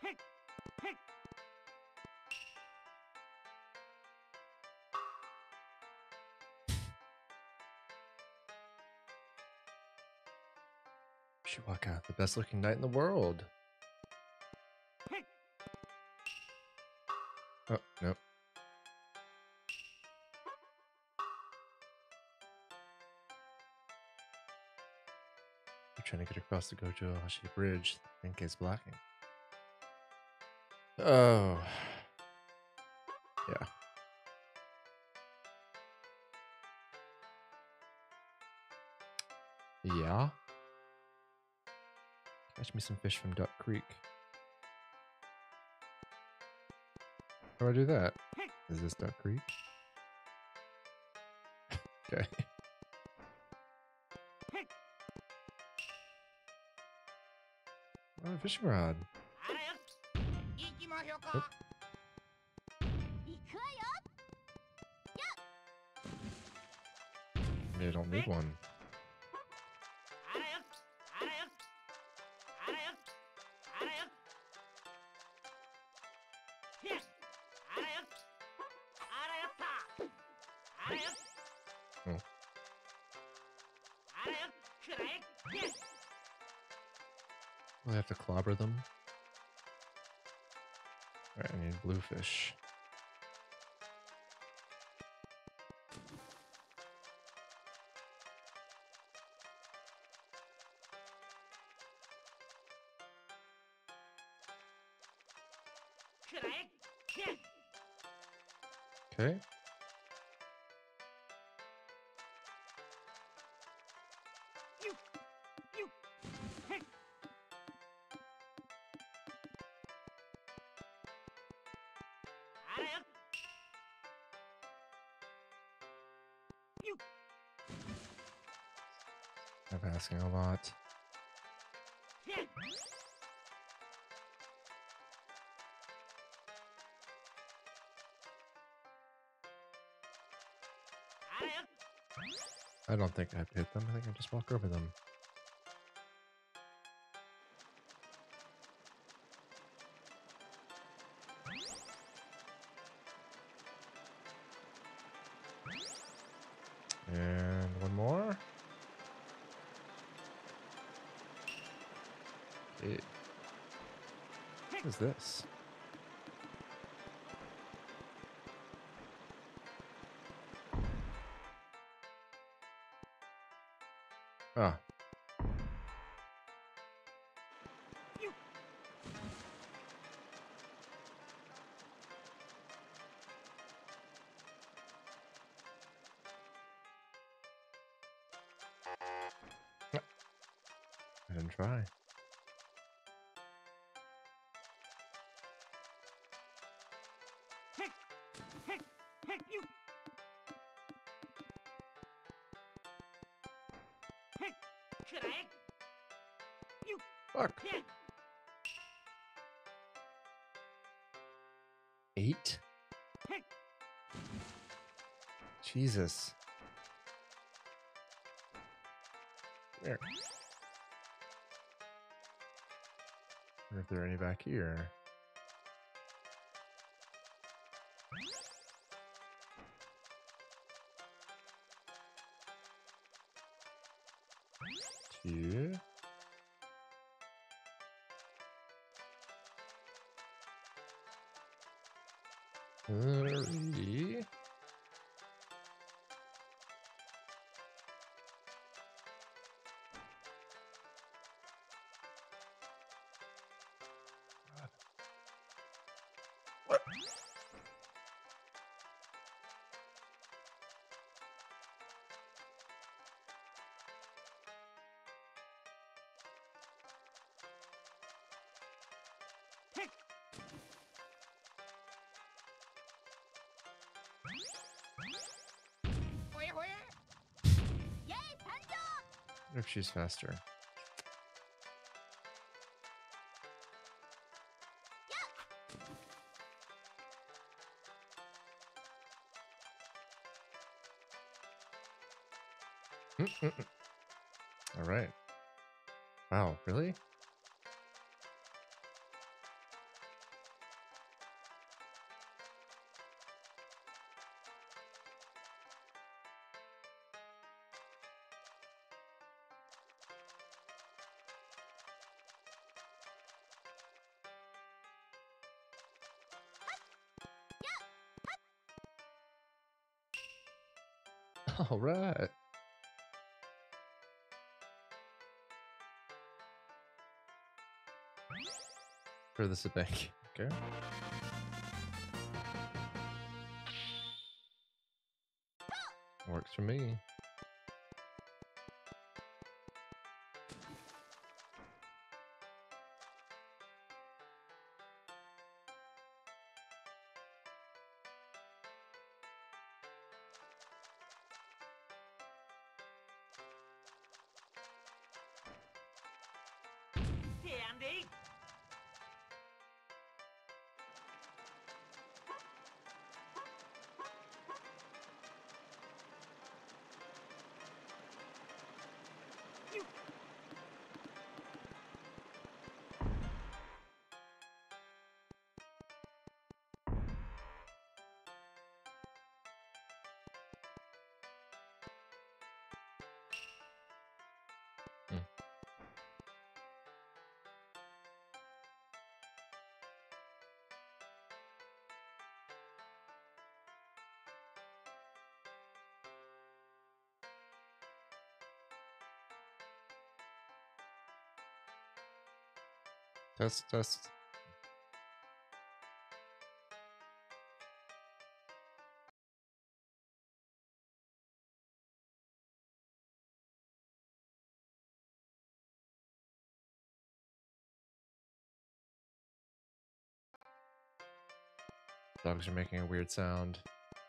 Shiwaka, the best looking knight in the world. Oh, nope. You're trying to get across the Gojo Hashi Bridge. The Benkei's blocking. Oh. Yeah. Yeah. Catch me some fish from Duck Creek. How do I do that? Is this Duck Creek? Okay. Oh, a fishing rod. Oop. Maybe I don't need one. Oh. Will I have to clobber them? Alright, I need bluefish. Okay. I'm asking a lot. I don't think I have to hit them. I think I just walk over them. And one more. Okay. What is this? Ah. I didn't try. Fuck. Eight? Jesus. There. Wonder if there are any back here. Two. Three. What? What if she's faster? Mm-mm-mm. All right. Wow, really? All right. For this a bank. Okay. Works for me. Hmm. Test, test. Dogs are making a weird sound.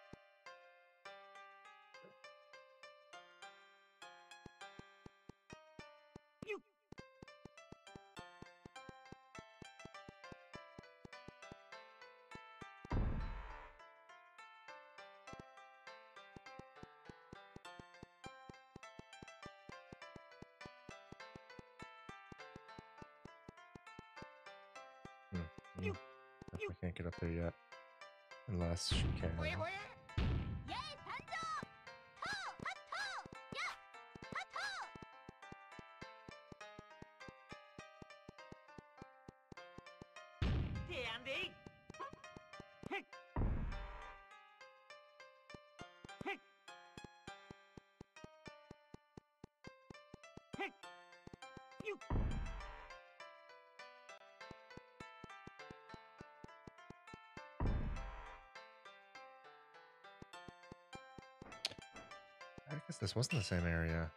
Hmm. Hmm. Definitely can't get up there yet. Unless she can. I guess this wasn't the same area.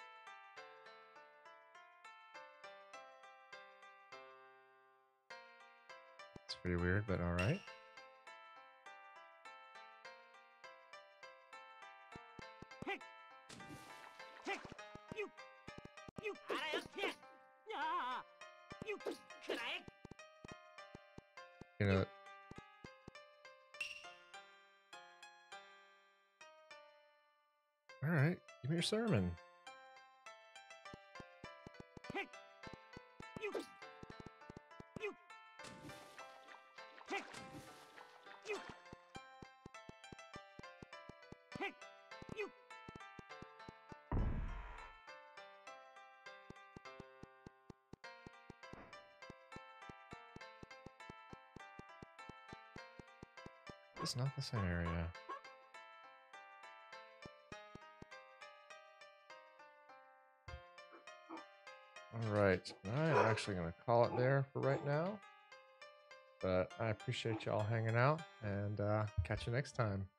It's pretty weird, but alright. You know, alright, give me your sermon. It's not the same area. Alright, I'm actually going to call it there for right now. But I appreciate y'all hanging out, and uh, catch you next time.